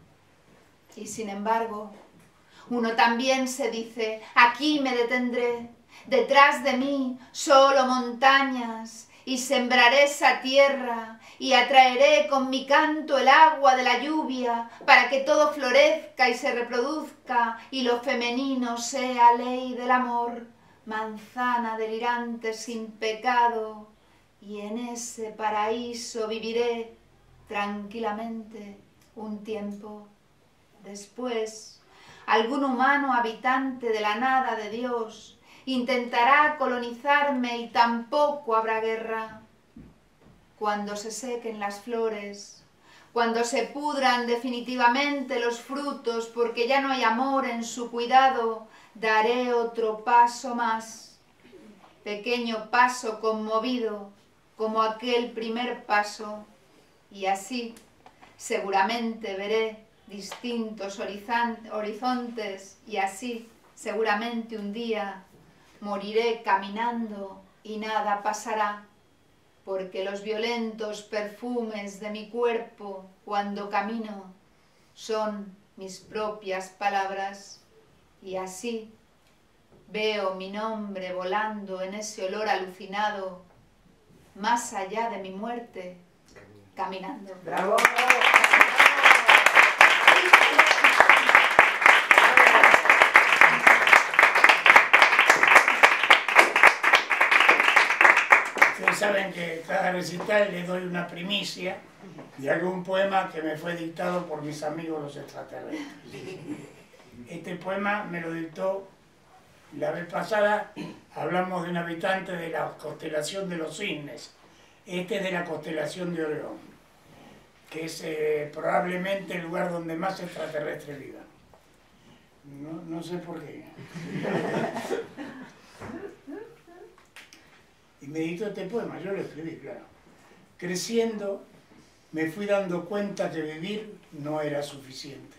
Y sin embargo, uno también se dice, aquí me detendré, detrás de mí solo montañas, y sembraré esa tierra, y atraeré con mi canto el agua de la lluvia, para que todo florezca y se reproduzca, y lo femenino sea ley del amor, manzana delirante sin pecado, y en ese paraíso viviré tranquilamente un tiempo. Después, algún humano habitante de la nada de Dios intentará colonizarme y tampoco habrá guerra. Cuando se sequen las flores, cuando se pudran definitivamente los frutos porque ya no hay amor en su cuidado, daré otro paso más, pequeño paso conmovido como aquel primer paso, y así seguramente veré distintos horizontes, y así seguramente un día moriré caminando y nada pasará, porque los violentos perfumes de mi cuerpo cuando camino son mis propias palabras, y así veo mi nombre volando en ese olor alucinado, más allá de mi muerte, caminando. ¡Bravo! Ustedes saben que cada recital le doy una primicia de algún poema que me fue dictado por mis amigos los extraterrestres. Este poema me lo dictó la vez pasada, hablamos de un habitante de la constelación de los cisnes. Este es de la constelación de Orión, que es probablemente el lugar donde más extraterrestres vivan. No sé por qué. Y me dictó este poema, yo lo escribí, claro. Creciendo, me fui dando cuenta que vivir no era suficiente.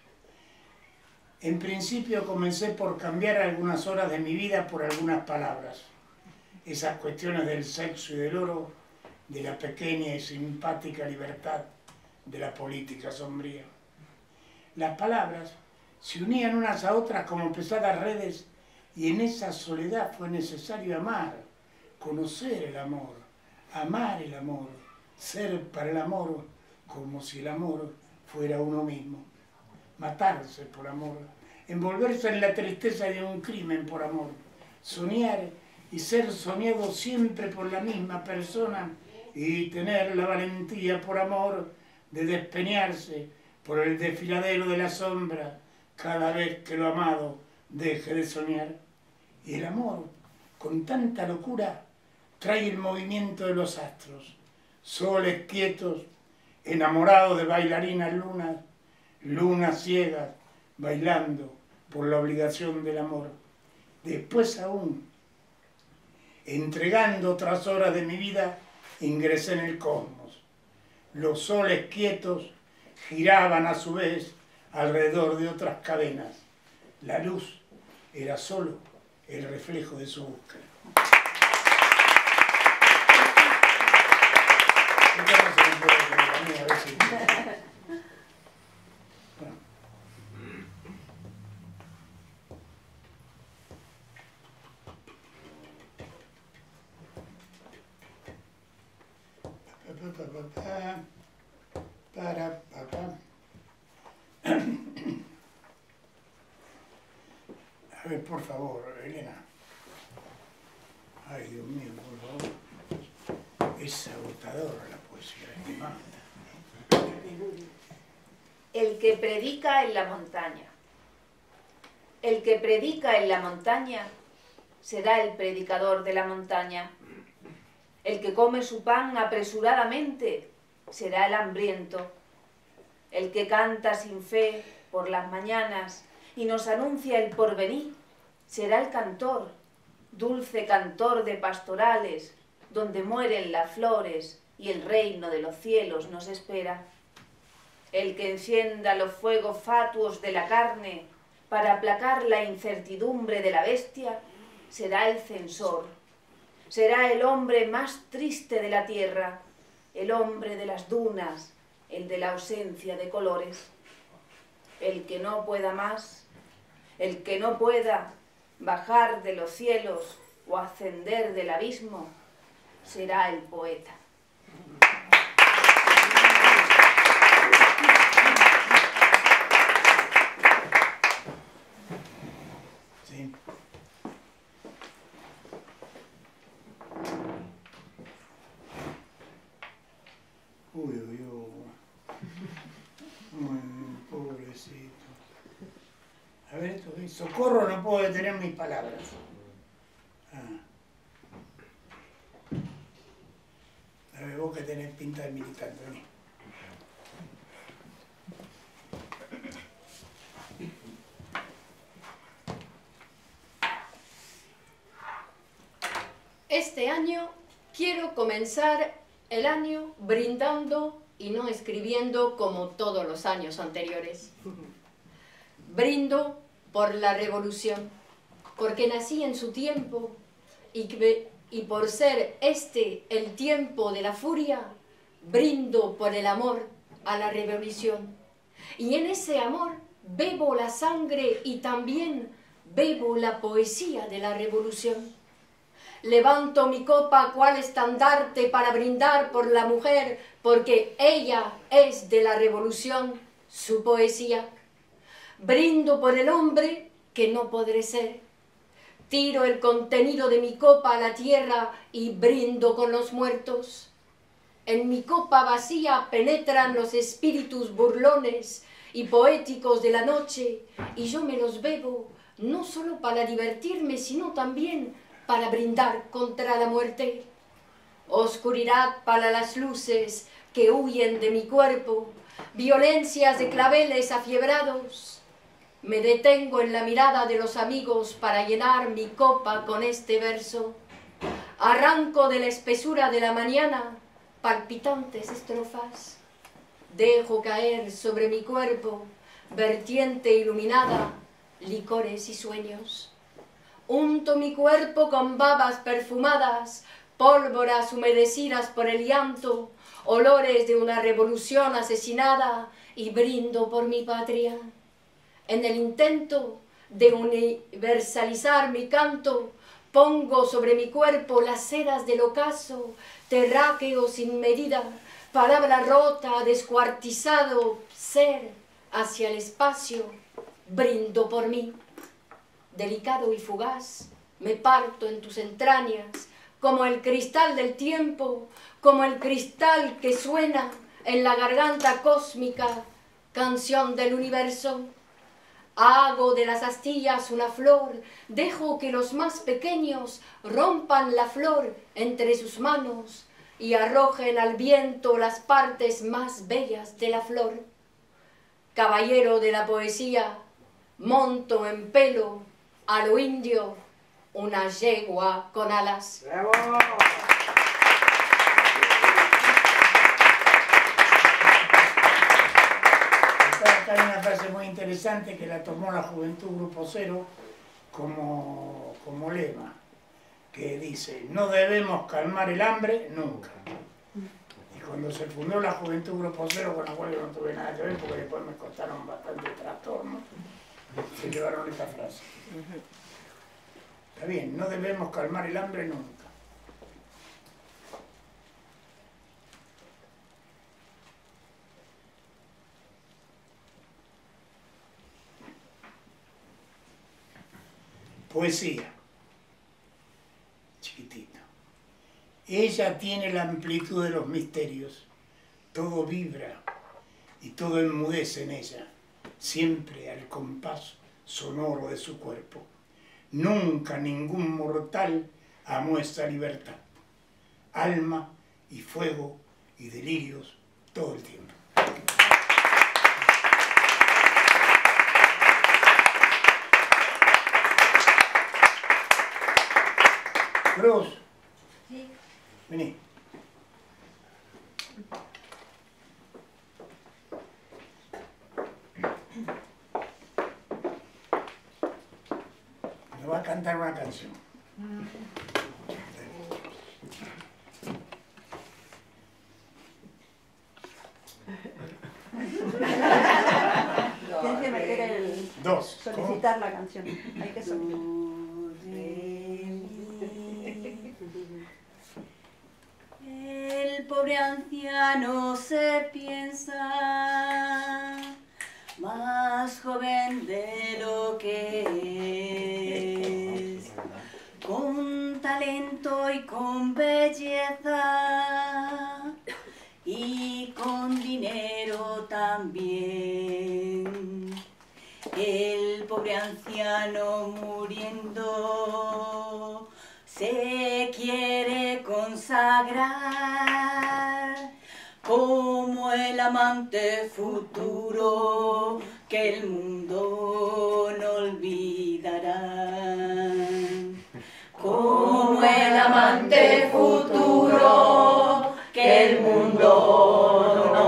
En principio comencé por cambiar algunas horas de mi vida por algunas palabras. Esas cuestiones del sexo y del oro, de la pequeña y simpática libertad de la política sombría. Las palabras se unían unas a otras como pesadas redes y en esa soledad fue necesario amar, conocer el amor, amar el amor, ser para el amor como si el amor fuera uno mismo, matarse por amor, envolverse en la tristeza de un crimen por amor, soñar y ser soñado siempre por la misma persona y tener la valentía por amor de despeñarse por el desfiladero de la sombra cada vez que lo amado deje de soñar. Y el amor, con tanta locura, trae el movimiento de los astros, soles quietos, enamorados de bailarinas lunas, lunas ciegas, bailando por la obligación del amor. Después aún, entregando otras horas de mi vida, ingresé en el cosmos. Los soles quietos giraban a su vez alrededor de otras cadenas. La luz era solo el reflejo de su búsqueda. A ver, por favor, Elena. Ay, Dios mío, por favor. Es agotadora la poesía, estimada. El que predica en la montaña. El que predica en la montaña será el predicador de la montaña. El que come su pan apresuradamente será el hambriento. El que canta sin fe por las mañanas y nos anuncia el porvenir será el cantor, dulce cantor de pastorales, donde mueren las flores y el reino de los cielos nos espera. El que encienda los fuegos fatuos de la carne para aplacar la incertidumbre de la bestia será el censor. Será el hombre más triste de la tierra, el hombre de las dunas, el de la ausencia de colores. El que no pueda más, el que no pueda bajar de los cielos o ascender del abismo, será el poeta. Sí. Uy, uy, uy. Muy pobrecito. A ver, esto que socorro, no puedo detener mis palabras. A ver, vos que tenés pinta de militante, ¿no? Este año quiero comenzar el año brindando y no escribiendo como todos los años anteriores. Brindo por la revolución, porque nací en su tiempo y por ser este el tiempo de la furia, brindo por el amor a la revolución. Y en ese amor bebo la sangre y también bebo la poesía de la revolución. Levanto mi copa cual estandarte para brindar por la mujer, porque ella es de la revolución, su poesía. Brindo por el hombre que no podré ser. Tiro el contenido de mi copa a la tierra y brindo con los muertos. En mi copa vacía penetran los espíritus burlones y poéticos de la noche, y yo me los bebo no solo para divertirme, sino también para brindar contra la muerte. Oscuridad para las luces que huyen de mi cuerpo, violencias de claveles afiebrados. Me detengo en la mirada de los amigos para llenar mi copa con este verso. Arranco de la espesura de la mañana palpitantes estrofas. Dejo caer sobre mi cuerpo, vertiente iluminada, licores y sueños. Unto mi cuerpo con babas perfumadas, pólvoras humedecidas por el llanto, olores de una revolución asesinada y brindo por mi patria. En el intento de universalizar mi canto, pongo sobre mi cuerpo las ceras del ocaso, terráqueo sin medida, palabra rota, descuartizado, ser hacia el espacio, brindo por mí. Delicado y fugaz, me parto en tus entrañas, como el cristal del tiempo, como el cristal que suena en la garganta cósmica, canción del universo. Hago de las astillas una flor, dejo que los más pequeños rompan la flor entre sus manos y arrojen al viento las partes más bellas de la flor. Caballero de la poesía, monto en pelo a lo indio una yegua con alas. ¡Bravo! Acá hay una frase muy interesante que la tomó la Juventud Grupo Cero como lema, que dice: no debemos calmar el hambre nunca. Y cuando se fundó la Juventud Grupo Cero, con la cual yo no tuve nada que ver porque después me costaron bastante trastorno, se llevaron esta frase. Está bien, no debemos calmar el hambre nunca. Poesía, chiquitito. Ella tiene la amplitud de los misterios, todo vibra y todo enmudece en ella, siempre al compás sonoro de su cuerpo. Nunca ningún mortal amó esta libertad, alma y fuego y delirios todo el tiempo. Cruz, Sí. vení. Me va a cantar una canción. Tienes que meter el... Dos. ¿Cómo? solicitar la canción. Hay que solicitar. El pobre anciano se piensa más joven de lo que es, con talento y con belleza y con dinero también. El pobre anciano muriendo se quiere consagrar como el amante futuro que el mundo no olvidará. Como el amante futuro que el mundo no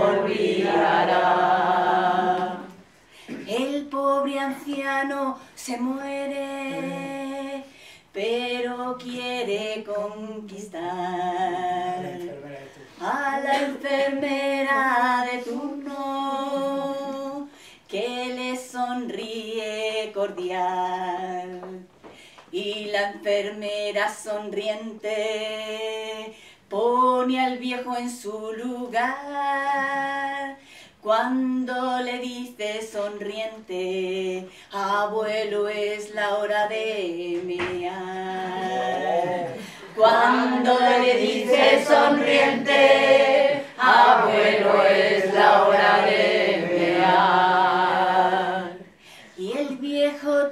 olvidará. El pobre anciano se muere, pero quiere conquistar a la enfermera de turno que le sonríe cordial. Y la enfermera sonriente pone al viejo en su lugar. Cuando le dice sonriente: abuelo, es la hora de mear. Cuando le dice sonriente: abuelo, es la hora de mear. Y el viejo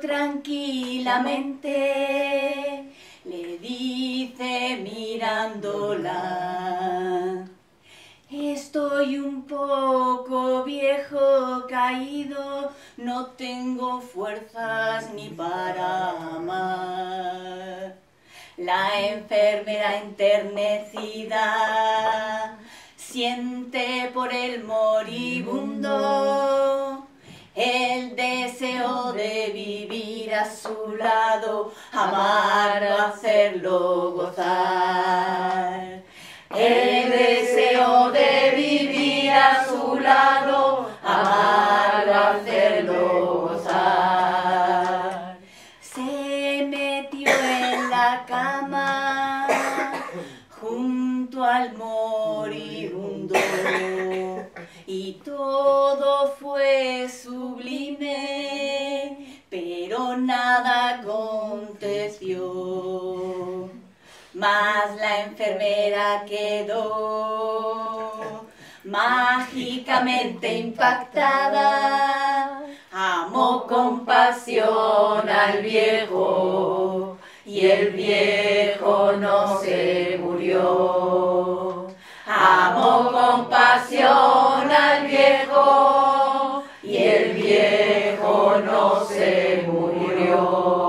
tranquilamente le dice mirándola: estoy un poco viejo, caído, no tengo fuerzas ni para amar. La enfermera enternecida siente por el moribundo el deseo de vivir a su lado, amarlo, hacerlo gozar. El deseo de vivir a su lado, amarlo, la cama junto al moribundo y todo fue sublime, pero nada aconteció. Mas la enfermera quedó mágicamente impactada, amó con pasión al viejo y el viejo no se murió. Amó con pasión al viejo y el viejo no se murió.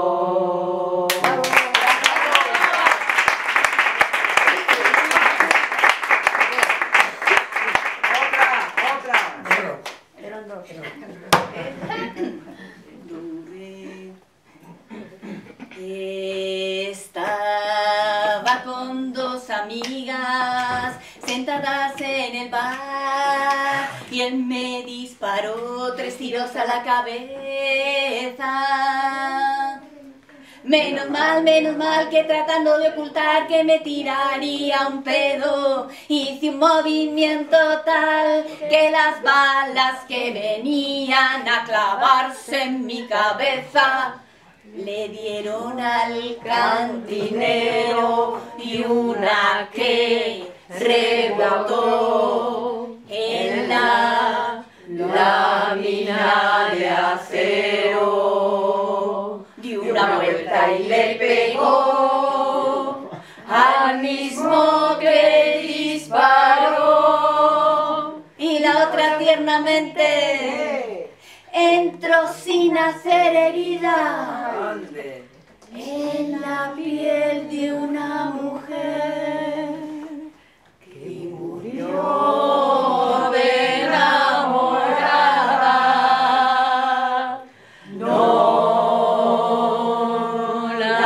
Estaba con dos amigas sentadas en el bar y él me disparó 3 tiros a la cabeza. Menos mal que tratando de ocultar que me tiraría un pedo, hice un movimiento tal que las balas que venían a clavarse en mi cabeza le dieron al cantinero y una que rebotó en la lámina de acero. Dio una vuelta y le pegó al mismo que disparó. Y la otra tiernamente entró sin hacer herida en la piel de una mujer que murió de enamorada. No, la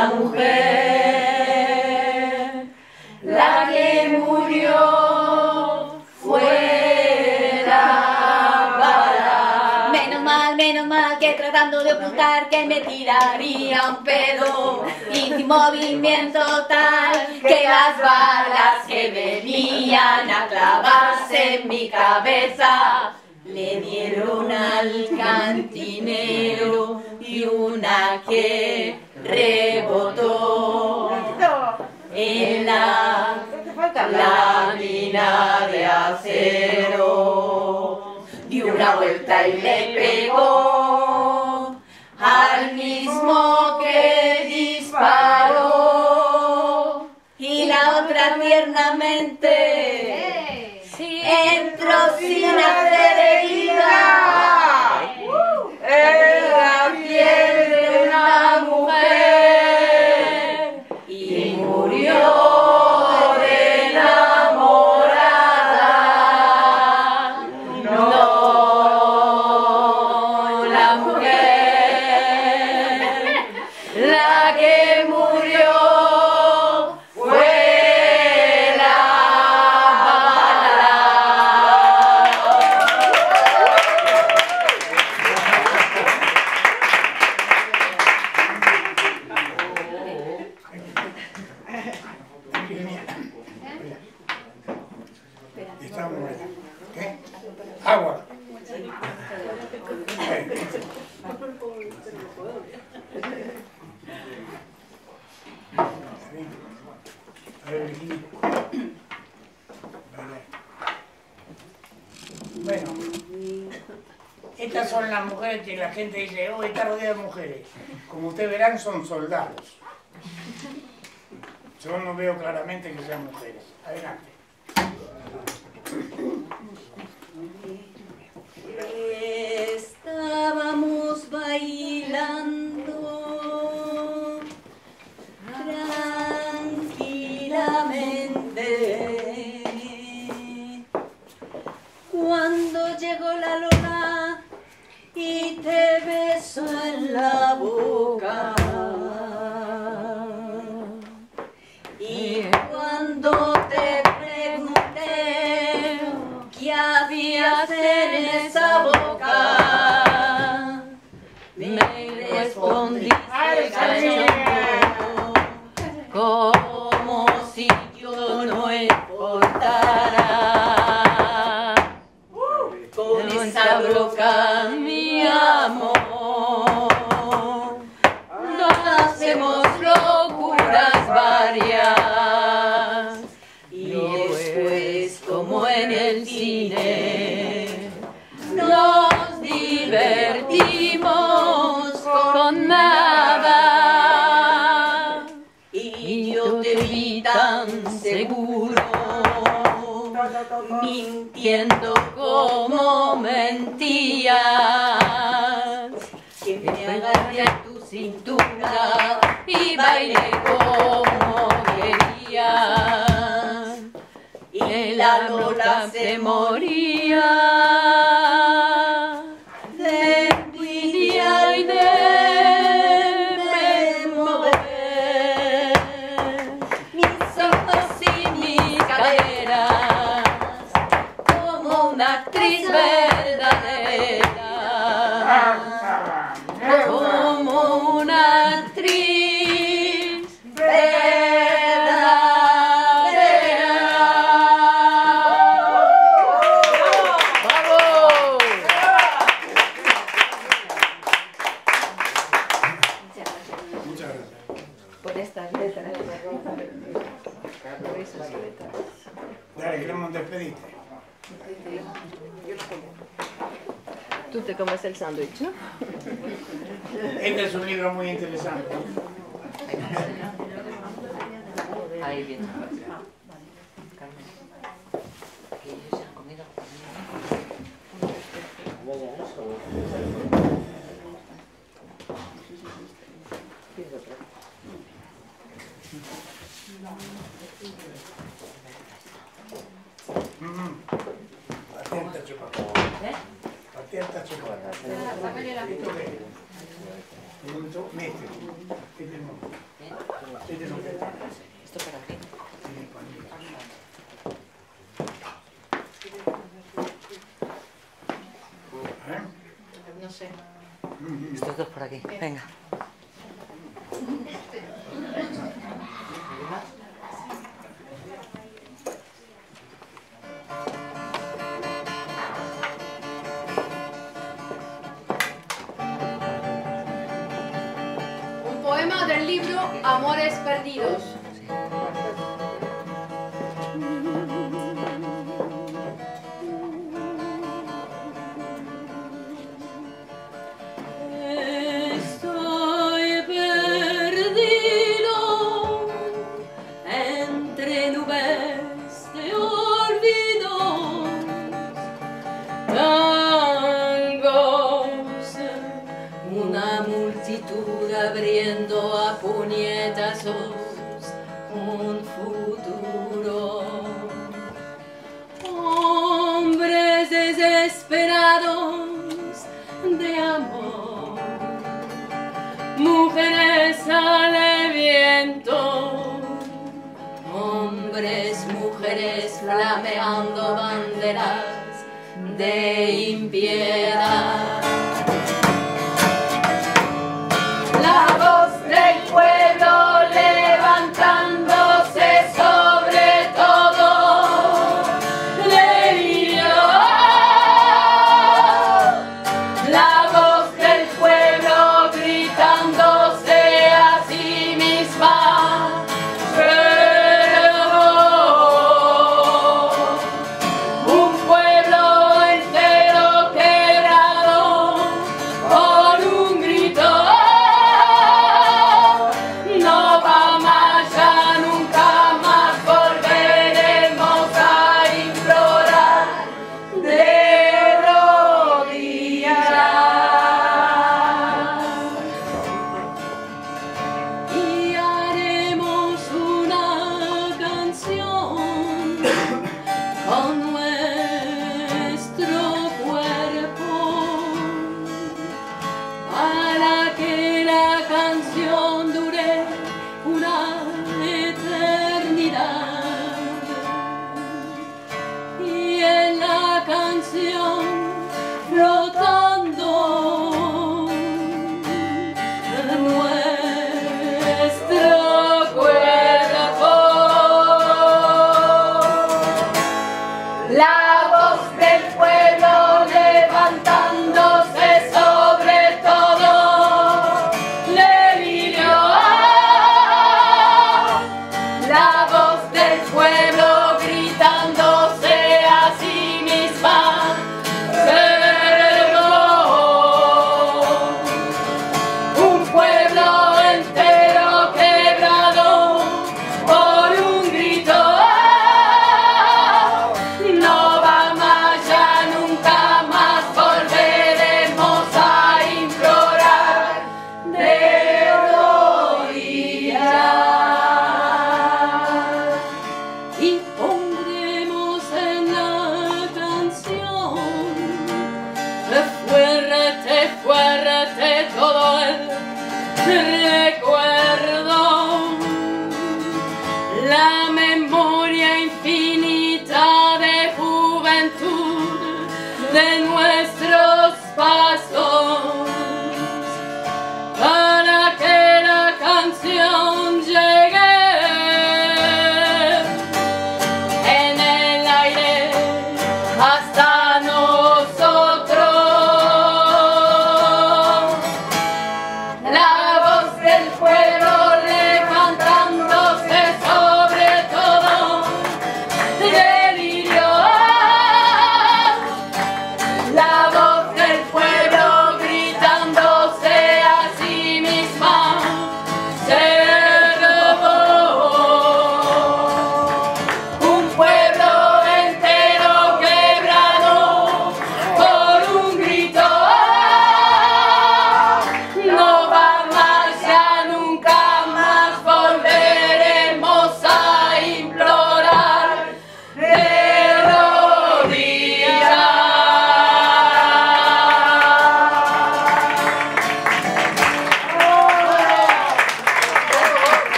mujer, la que murió fue la bala. Menos mal que tratando de ocultar que me tiraría un pedo, hice un movimiento tal que las balas que venían a clavarse en mi cabeza le dieron al cantinero y una que rebotó en la lámina de acero. Dio una vuelta y le pegó al mismo que disparó. Y la otra tiernamente entró sin hacer herida en la piel de una mujer y murió. Agua. Bueno, estas son las mujeres que la gente dice, oh, está rodeada de mujeres. Como ustedes verán, son soldados. Yo no veo claramente que sean mujeres. Adelante. Estábamos bailando tranquilamente cuando llegó la luna y te besó en la boca. Y cuando te pregunté qué habías hecho, vi tan seguro, mintiendo como mentías, que me agarré a tu cintura y bailé como quería, y la lola se moría de envidia y de mover mis ojos y mis caderas como una actriz verdadera, como una actriz verdadera. ¡Bravo! Muchas gracias. Por estas letras. Por esas letras. Dale, queremos despedirte. Tú te comes el sándwich, ¿no? Este es un libro muy interesante. Ahí viene. Carmen, que ellos se han comido. Atenta chocolate. Atenta chocolate. ¿Esto qué es? Mete. Este no. ¿Esto para qué? No sé. Estos dos por aquí. Venga. Un poema del libro Amores Perdidos. Estoy perdido entre nubes de olvidos, tangos, una multitud abriendo a puñetazos un futuro, hombres desesperados de amor, mujeres al viento, hombres, mujeres flameando banderas de impiedad. La voz del pueblo levantándose sobre todo, leía. La voz del pueblo gritándose a sí misma, un pueblo entero quebrado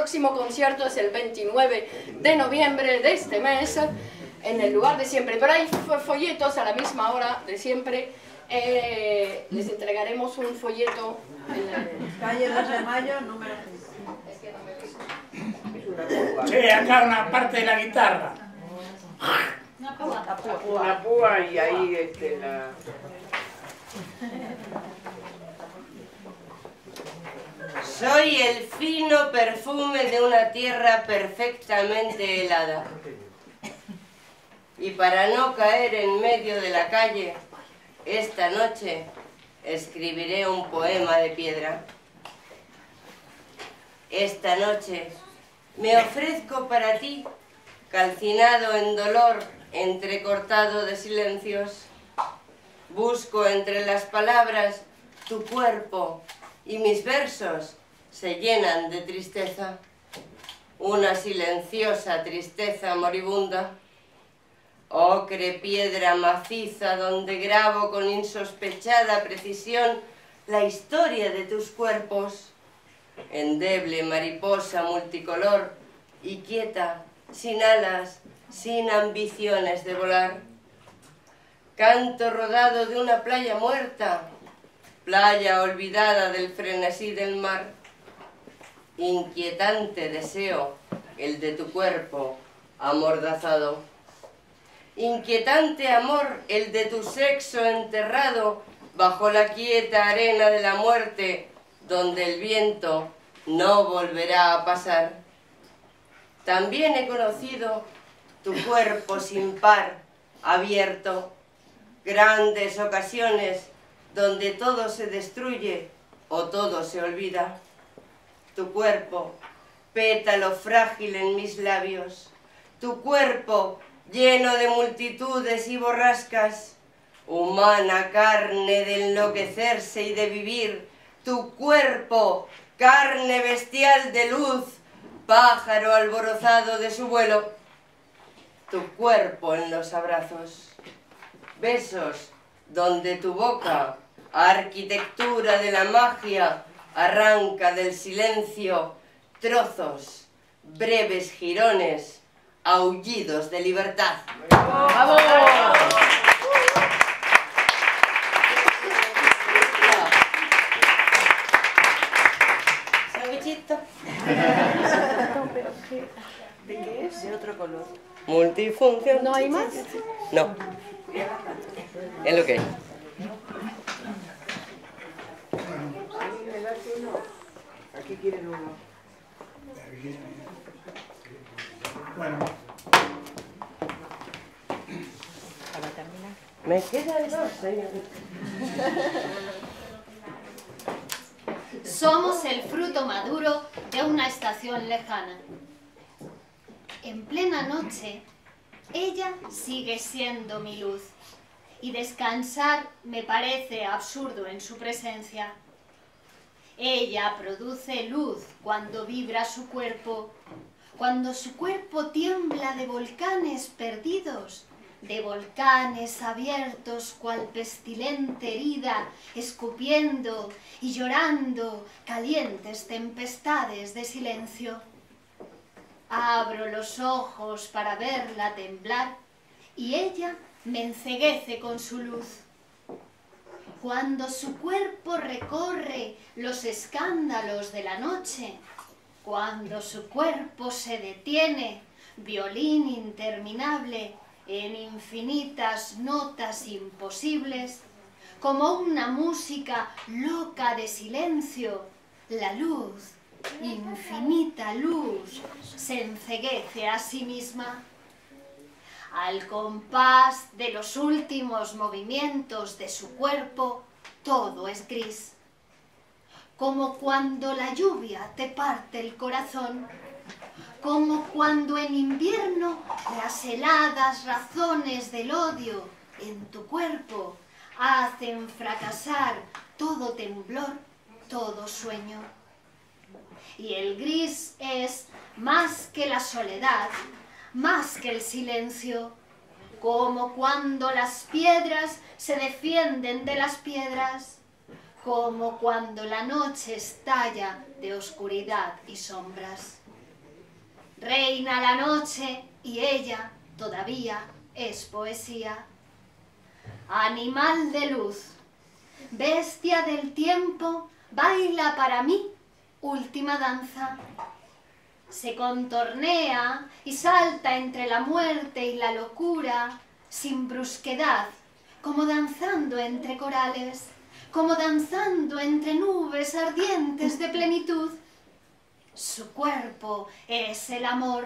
próximo concierto es el 29 de noviembre de este mes, en el lugar de siempre. Pero hay folletos a la misma hora de siempre. Les entregaremos un folleto en Calle 2 de Mayo, número 5. Sí, acá una parte de la guitarra. Una púa y ahí la... Soy el fino perfume de una tierra perfectamente helada. Y para no caer en medio de la calle, esta noche escribiré un poema de piedra. Esta noche me ofrezco para ti, calcinado en dolor, entrecortado de silencios. Busco entre las palabras tu cuerpo y mis versos se llenan de tristeza. Una silenciosa tristeza moribunda. Ocre piedra maciza donde grabo con insospechada precisión la historia de tus cuerpos. Endeble mariposa multicolor y quieta, sin alas, sin ambiciones de volar. Canto rodado de una playa muerta, playa olvidada del frenesí del mar. Inquietante deseo el de tu cuerpo amordazado. Inquietante amor el de tu sexo enterrado bajo la quieta arena de la muerte, donde el viento no volverá a pasar. También he conocido tu cuerpo sin par, abierto, grandes ocasiones donde todo se destruye o todo se olvida. Tu cuerpo, pétalo frágil en mis labios, tu cuerpo lleno de multitudes y borrascas, humana carne de enloquecerse y de vivir, tu cuerpo, carne bestial de luz, pájaro alborozado de su vuelo, tu cuerpo en los abrazos, besos donde tu boca, arquitectura de la magia, arranca del silencio trozos, breves jirones, aullidos de libertad. ¡Bravo! ¿Sándwichito? ¿De qué es? De otro color. Multifunción. ¿No hay más? No. Es lo que hay. ¿Me das uno? Aquí quieren uno. Bueno, Me quedan dos, señorita. Somos el fruto maduro de una estación lejana. En plena noche, ella sigue siendo mi luz, y descansar me parece absurdo en su presencia. Ella produce luz cuando vibra su cuerpo, cuando su cuerpo tiembla de volcanes perdidos, de volcanes abiertos cual pestilente herida, escupiendo y llorando calientes tempestades de silencio. Abro los ojos para verla temblar y ella me enceguece con su luz. Cuando su cuerpo recorre los escándalos de la noche, cuando su cuerpo se detiene, violín interminable, en infinitas notas imposibles, como una música loca de silencio, la luz, infinita luz, se enceguece a sí misma. Al compás de los últimos movimientos de su cuerpo, todo es gris. Como cuando la lluvia te parte el corazón, como cuando en invierno las heladas razones del odio en tu cuerpo hacen fracasar todo temblor, todo sueño. Y el gris es más que la soledad, más que el silencio, como cuando las piedras se defienden de las piedras, como cuando la noche estalla de oscuridad y sombras. Reina la noche y ella todavía es poesía. Animal de luz, bestia del tiempo, baila para mí última danza. Se contornea y salta entre la muerte y la locura, sin brusquedad, como danzando entre corales, como danzando entre nubes ardientes de plenitud. Su cuerpo es el amor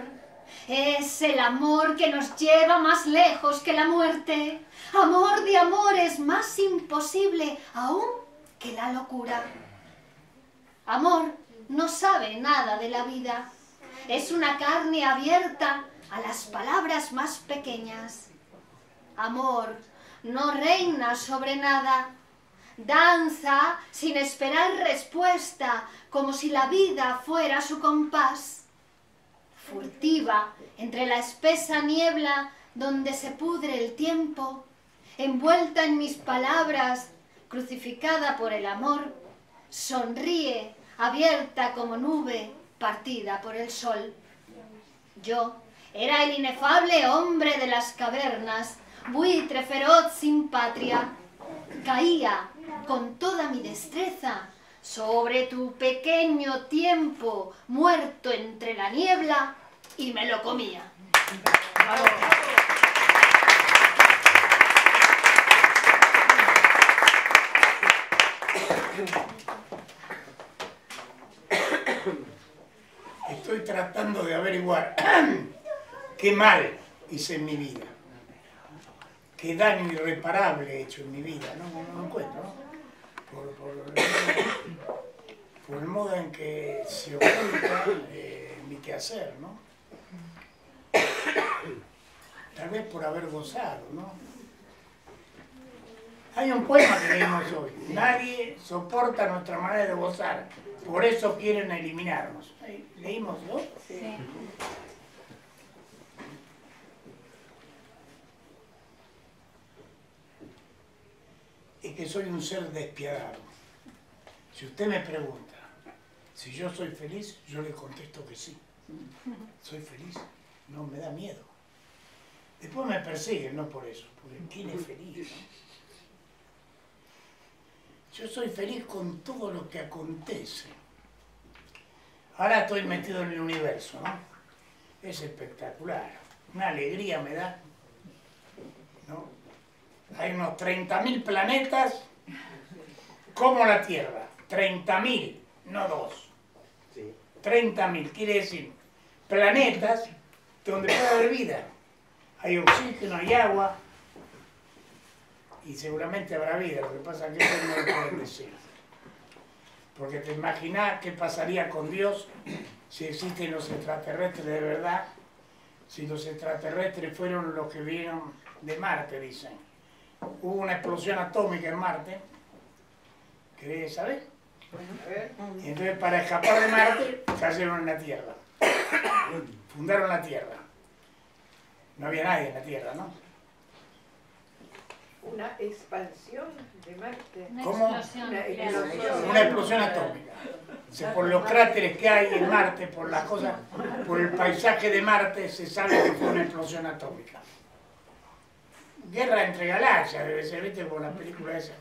que nos lleva más lejos que la muerte. Amor de amores más imposible aún que la locura. Amor no sabe nada de la vida. Es una carne abierta a las palabras más pequeñas. Amor no reina sobre nada. Danza sin esperar respuesta, como si la vida fuera su compás. Furtiva entre la espesa niebla donde se pudre el tiempo, envuelta en mis palabras, crucificada por el amor, sonríe, abierta como nube, partida por el sol. Yo era el inefable hombre de las cavernas, buitre feroz sin patria. Caía con toda mi destreza sobre tu pequeño tiempo muerto entre la niebla y me lo comía. Estoy tratando de averiguar qué mal hice en mi vida, qué daño irreparable he hecho en mi vida. No encuentro, ¿no? Por el modo en que se oculta mi quehacer, ¿no? Tal vez por haber gozado, ¿no? Hay un poema que leímos hoy: nadie soporta nuestra manera de gozar, por eso quieren eliminarnos. ¿Leímos, no? Sí. Es que soy un ser despiadado. Si usted me pregunta si yo soy feliz, yo le contesto que sí. Soy feliz, no me da miedo. Después me persiguen, no por eso, porque ¿quién es feliz, no? Yo soy feliz con todo lo que acontece. Ahora estoy metido en el universo, ¿no? Es espectacular. Una alegría me da, ¿no? Hay unos 30.000 planetas como la Tierra. 30.000, no 2. 30.000, quiere decir planetas donde puede haber vida. Hay oxígeno, hay agua y seguramente habrá vida. Lo que pasa es que eso no lo pueden decir. Porque te imaginas qué pasaría con Dios si existen los extraterrestres de verdad, si los extraterrestres fueron los que vieron de Marte, dicen. Hubo una explosión atómica en Marte, ¿querés saber? Y entonces para escapar de Marte cayeron en la Tierra, fundaron la Tierra. No había nadie en la Tierra, ¿no? Una expansión de Marte. ¿Cómo? Una explosión. Una explosión atómica. O sea, por los cráteres que hay en Marte, por las cosas, por el paisaje de Marte, se sabe que fue una explosión atómica. Guerra entre galaxias, debe ser, ¿viste? Por la película esa.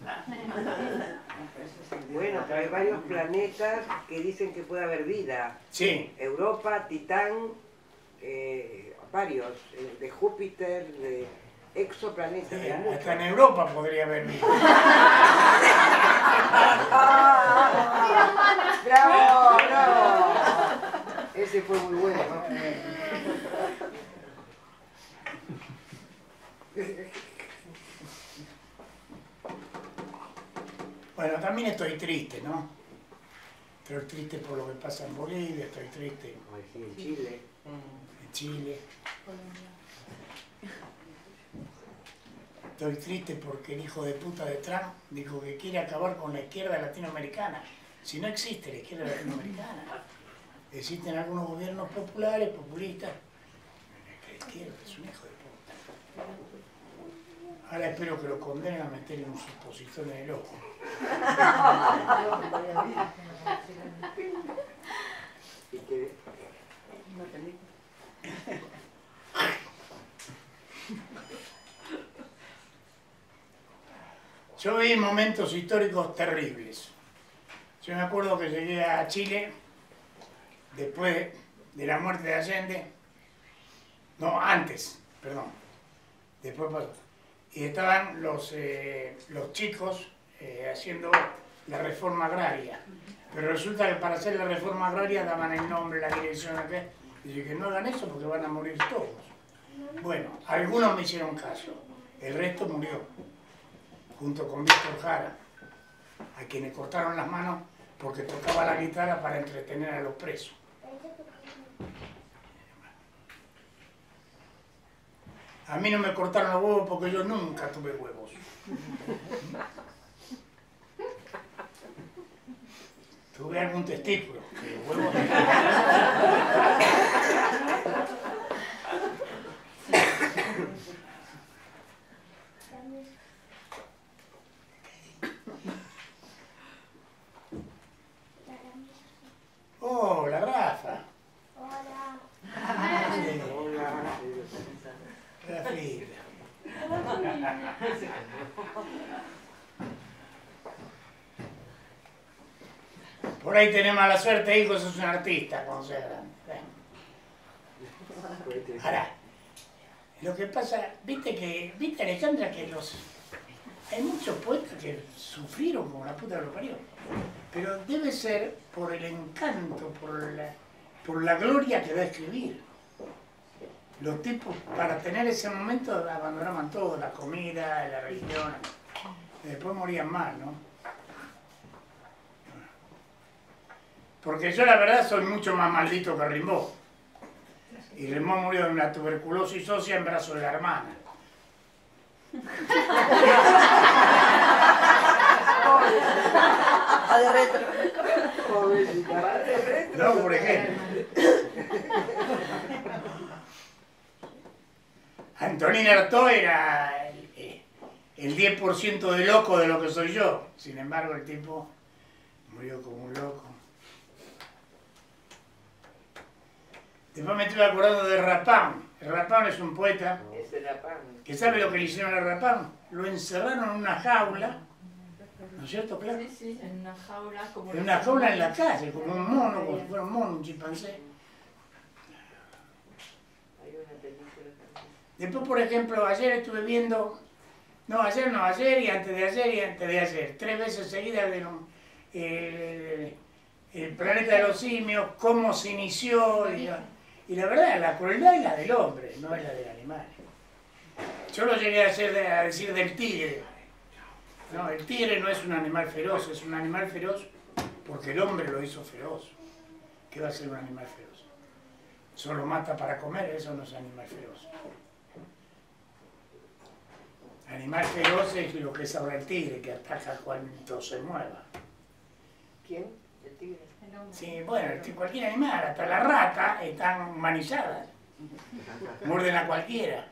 Bueno, pero hay varios planetas que dicen que puede haber vida. Sí. Europa, Titán, varios, de Júpiter, de exoplanetas. Sí, hasta en Europa podría haber vida. ¡Bravo, bravo! Ese fue muy bueno, ¿no? Bueno, también estoy triste, ¿no? Estoy triste por lo que pasa en Bolivia, estoy triste en Chile. En Chile. Estoy triste porque el hijo de puta de Trump dijo que quiere acabar con la izquierda latinoamericana. Si no existe la izquierda latinoamericana, existen algunos gobiernos populares, populistas. La izquierda es un hijo de puta. Ahora espero que lo condenen a meterle un supositor en el ojo. ¿Y qué? Yo vi momentos históricos terribles. Yo me acuerdo que llegué a Chile después de la muerte de Allende, no, antes, perdón, después pasó. Y estaban los chicos haciendo la reforma agraria. Pero resulta que para hacer la reforma agraria daban el nombre, la dirección, acá. Y dije que no hagan eso porque van a morir todos. Bueno, algunos me hicieron caso, el resto murió, junto con Víctor Jara, a quienes cortaron las manos porque tocaba la guitarra para entretener a los presos. A mí no me cortaron los huevos porque yo nunca tuve huevos. Tuve algún testículo, pero huevos no. Oh, la Rafa. Hola. Sí. Rafita. Por ahí tenés mala suerte, hijo, sos un artista cuando seas grande. Ahora, lo que pasa, viste Alejandra, que hay muchos poetas que sufrieron como la puta que los parió. Pero debe ser por el encanto, por la gloria que da escribir. Los tipos, para tener ese momento, abandonaban todo, la comida, la religión. Después morían mal, ¿no? Porque yo, la verdad, soy mucho más maldito que Rimbaud. Y Rimbaud murió de una tuberculosis ósea en brazos de la hermana. No, por ejemplo. Antonín Artaud era el 10% de loco de lo que soy yo. Sin embargo, el tipo murió como un loco. Después me estuve acordando de Rapin. Rapin es un poeta que sabe lo que le hicieron a Rapin. Lo encerraron en una jaula, ¿no es cierto, claro? Sí, sí, en una jaula como... En una jaula en la calle, como un mono, como si fuera un mono, un chimpancé. Después, por ejemplo, ayer estuve viendo, no, ayer y antes de ayer y antes de ayer, 3 veces seguidas vieron el planeta de los simios, cómo se inició, y la verdad, la crueldad es la del hombre, no es la del animal. Yo lo llegué a decir del tigre. No, el tigre no es un animal feroz, es un animal feroz porque el hombre lo hizo feroz. ¿Qué va a ser un animal feroz? Solo mata para comer, eso no es animal feroz. Animal feroz es lo que es ahora el tigre, que ataca cuando se mueva. ¿Quién? ¿El tigre? Sí, bueno, cualquier animal, hasta las ratas están manilladas. Muerden a cualquiera.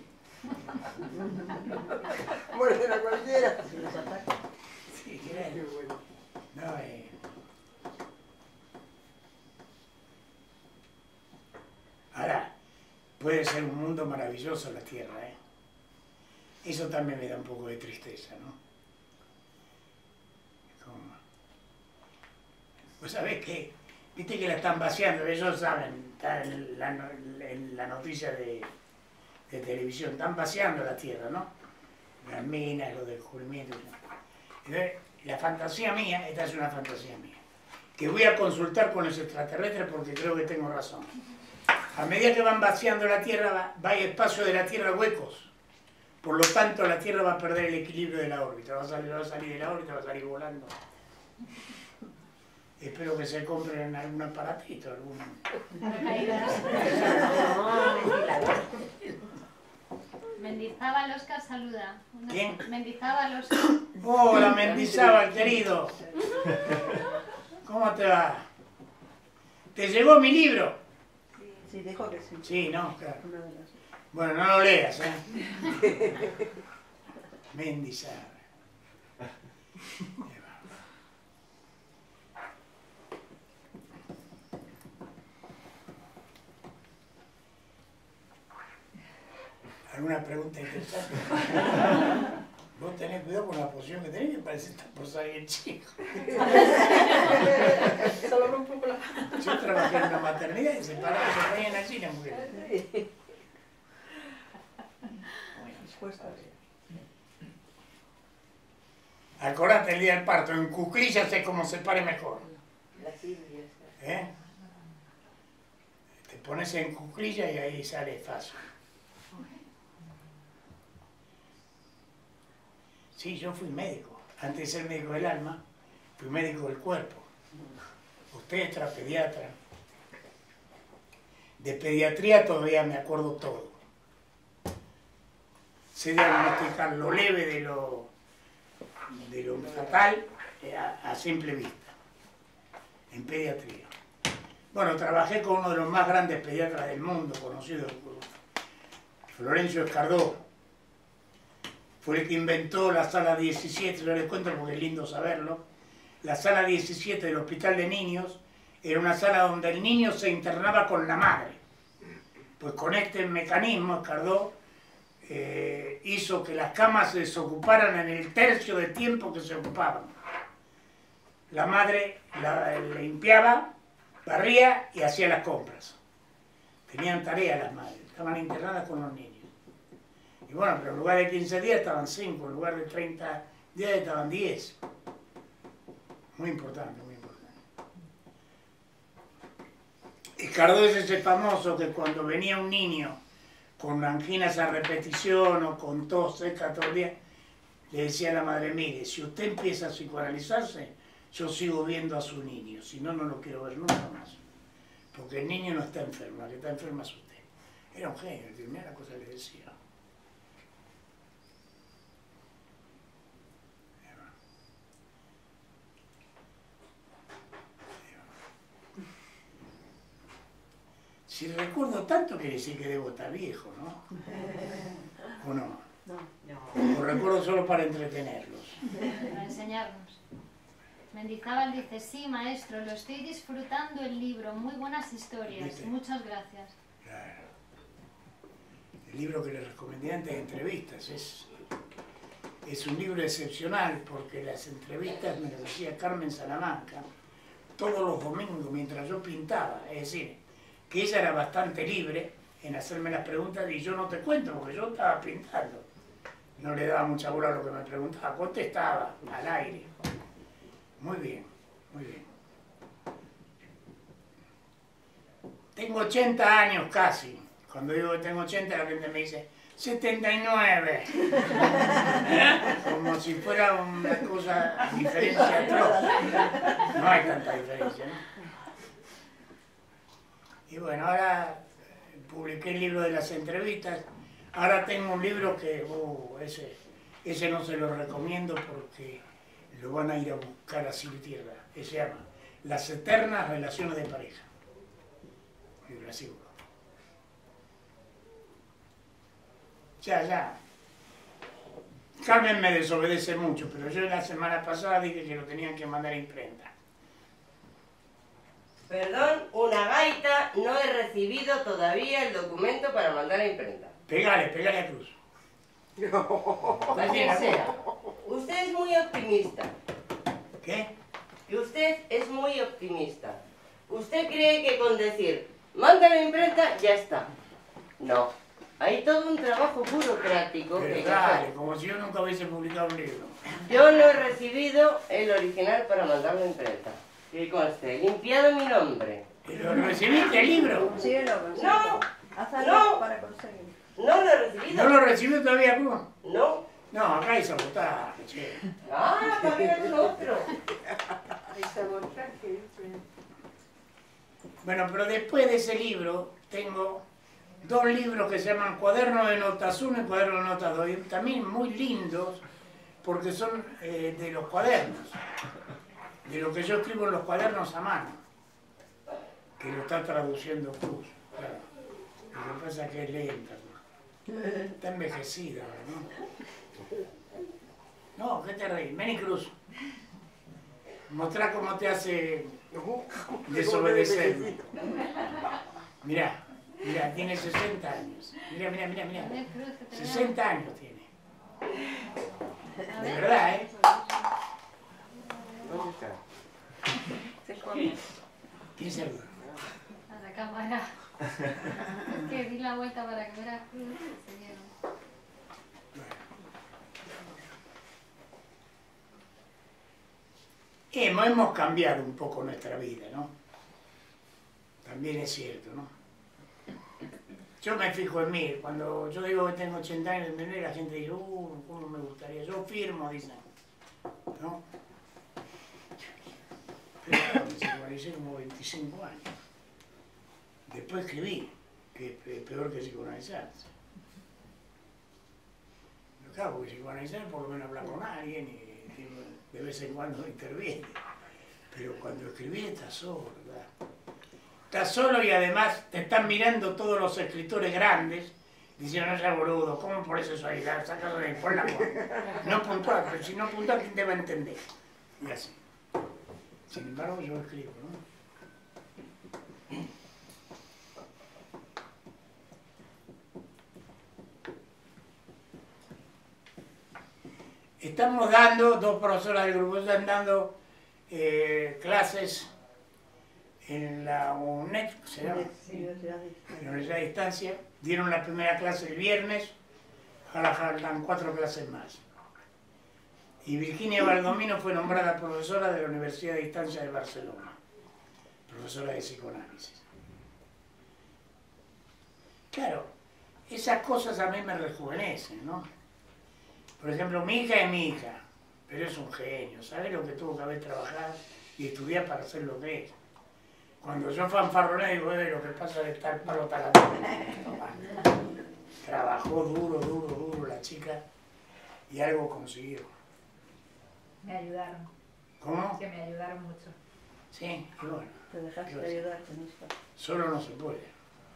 Muerden a cualquiera. Sí, claro. No, Ahora, puede ser un mundo maravilloso la Tierra, ¿eh? Eso también me da un poco de tristeza, ¿no? Pues sabés que, viste que la están vaciando, ellos saben, está en la noticia de televisión, están vaciando la Tierra, ¿no? Las minas, los descubrimientos. Entonces, la fantasía mía, esta es una fantasía mía, que voy a consultar con los extraterrestres porque creo que tengo razón. A medida que van vaciando la Tierra, va a espacio de la Tierra huecos. Por lo tanto, la Tierra va a perder el equilibrio de la órbita, va a salir de la órbita, va a salir volando. Espero que se compren algún aparatito, algún... Mendizábal Oscar saluda. ¿Quién? Mendizábal Oscar. Hola, Mendizábal, querido. ¿Cómo te va? ¿Te llegó mi libro? Sí, dijo que sí. Sí, no, claro. Bueno, no lo leas, ¿eh? Mendizábal. ¿Alguna pregunta interesante? ¿Vos tener cuidado con la posición que tenés, que parece estar por salir el chico. Solo rompo un poco la... Yo trabajé en una maternidad y se paraban, se ponían así las mujeres. Acordate el día del parto, en cuclillas es como se pare mejor. ¿Eh? Te pones en cuclillas y ahí sale fácil. Sí, yo fui médico. Antes de ser médico del alma, fui médico del cuerpo. Obstetra, pediatra. De pediatría todavía me acuerdo todo. Sé diagnosticar lo leve de lo fatal a simple vista, en pediatría. Bueno, trabajé con uno de los más grandes pediatras del mundo, conocido, Florencio Escardó. Fue el que inventó la sala 17, yo les cuento porque es lindo saberlo. La sala 17 del Hospital de Niños era una sala donde el niño se internaba con la madre. Pues con este mecanismo, Escardó hizo que las camas se desocuparan en el tercio de tiempo que se ocupaban. La madre la limpiaba, barría y hacía las compras. Tenían tarea las madres, estaban internadas con los niños. Y bueno, pero en lugar de 15 días estaban 5, en lugar de 30 días estaban 10. Muy importante, muy importante. Escardó es ese famoso que cuando venía un niño con anginas a repetición o con tos seca todo el día, le decía a la madre, mire, si usted empieza a psicoanalizarse, yo sigo viendo a su niño, si no, no lo quiero ver nunca más. Porque el niño no está enfermo, la que está enferma es usted. Era un genio, mira la cosa que le decía. Si recuerdo tanto, quiere decir que debo estar viejo, ¿no? ¿O no? No. O recuerdo solo para entretenerlos. Para enseñarnos. Mendizábal dice, sí, maestro, lo estoy disfrutando el libro, muy buenas historias, ¿viste? Muchas gracias. Claro. El libro que les recomendé antes de entrevistas es un libro excepcional porque las entrevistas me las hacía Carmen Salamanca todos los domingos mientras yo pintaba, es decir, que ella era bastante libre en hacerme las preguntas y yo no te cuento porque yo estaba pintando. No le daba mucha bola a lo que me preguntaba, contestaba al aire. Muy bien, muy bien. Tengo 80 años casi. Cuando digo que tengo 80 la gente me dice 79. Como si fuera una cosa, diferencia atroz. No hay tanta diferencia, ¿no? Y bueno, ahora publiqué el libro de las entrevistas. Ahora tengo un libro que, ese no se lo recomiendo porque lo van a ir a buscar así de tierra. Que se llama Las eternas relaciones de pareja. Libro así. Ya. Carmen me desobedece mucho, pero yo la semana pasada dije que lo tenían que mandar a imprenta. Perdón, una gaita, no he recibido todavía el documento para mandar a imprenta. Pégale a Cruz. A quien sea. Usted es muy optimista. ¿Qué? Y usted es muy optimista. Usted cree que con decir, mándalo a imprenta, ya está. No. Hay todo un trabajo burocrático que hay que hacer. Como si yo nunca hubiese publicado un libro. Yo no he recibido el original para mandarlo a imprenta. Que conste, limpiado mi nombre. ¿Pero recibiste el libro? Sí, lo consigo. No. Haz algo para conseguirlo. No lo he recibido. ¿No lo recibió todavía, Cruz? No. No, acá hay sabotaje, che. Ah, también es otro. Hay sabotaje. Bueno, pero después de ese libro tengo 2 libros que se llaman Cuaderno de Notas 1 y Cuaderno de Notas 2, y también muy lindos porque son de los cuadernos, de lo que yo escribo en los cuadernos a mano, que lo está traduciendo Cruz. Claro. Lo que pasa es que es lenta, ¿no? Está envejecida, ¿no? No, ¿qué te reís? Vení, Cruz. Mostrá cómo te hace desobedecer. Mirá, tiene 60 años. Mirá. 60 años tiene. Hemos cambiado un poco nuestra vida, ¿no? También es cierto, ¿no? Yo me fijo en mí, cuando yo digo que tengo 80 años, ¿entendés? La gente dice, ¿cómo me gustaría? Yo firmo, dicen, ¿no? Pero claro, me psicoanalicé como 25 años. Después escribí, que es peor que psicoanalizarse. Pero claro, porque psicoanalizar por lo menos hablar con alguien y de vez en cuando interviene. Pero cuando escribí estás solo, ¿verdad? Estás solo y además te están mirando todos los escritores grandes diciendo, no seas boludo, ¿cómo pones eso ahí? Sácalo de ahí, ponla por. No puntual, pero si no puntual, ¿quién te va a entender? Y así. Sin embargo, yo escribo, ¿no? Estamos dando, dos profesoras del grupo están dando clases en la UNED, ¿se llama? En la Universidad de Distancia. Dieron la primera clase el viernes, ahora faltan 4 clases más. Y Virginia Valdomino fue nombrada profesora de la Universidad de Distancia de Barcelona, profesora de psicoanálisis. Claro, esas cosas a mí me rejuvenecen, ¿no? Por ejemplo, mi hija es mi hija, pero es un genio, ¿sabe lo que tuvo que haber trabajado y estudiar para hacer lo que es? Cuando yo fanfarroné, digo, lo que pasa es estar palo taladro. Trabajó duro la chica y algo consiguió. Me ayudaron. ¿Cómo? Que me ayudaron mucho. Sí, y bueno. Te dejaste de ayudarte, ¿no? Solo no se puede.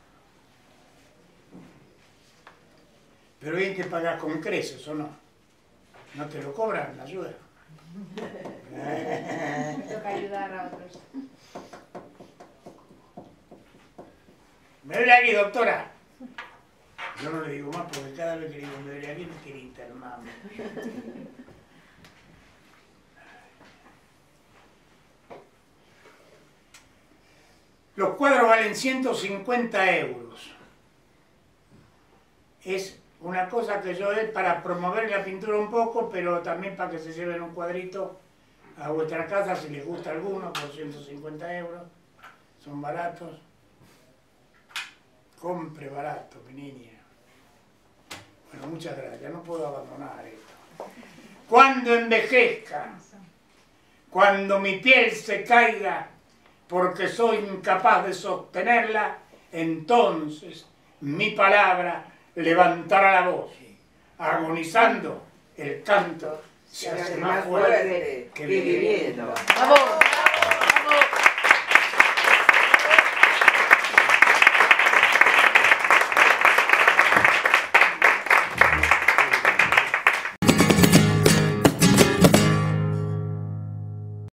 Pero bien que pagas con creces, ¿o no? ¿No te lo cobran la ayuda? Me toca ayudar a otros. Me duele aquí, doctora. Yo no le digo más porque cada vez que le digo me duele aquí me quiere internarme. Los cuadros valen 150 euros. Es una cosa que yo es para promover la pintura un poco, pero también para que se lleven un cuadrito a vuestra casa si les gusta alguno por 150 euros. Son baratos. Compre barato, mi niña. Bueno, muchas gracias. No puedo abandonar esto. Cuando envejezca, cuando mi piel se caiga porque soy incapaz de sostenerla, entonces mi palabra levantará la voz. Agonizando, el canto se hace más fuerte que viviendo. ¡Vamos!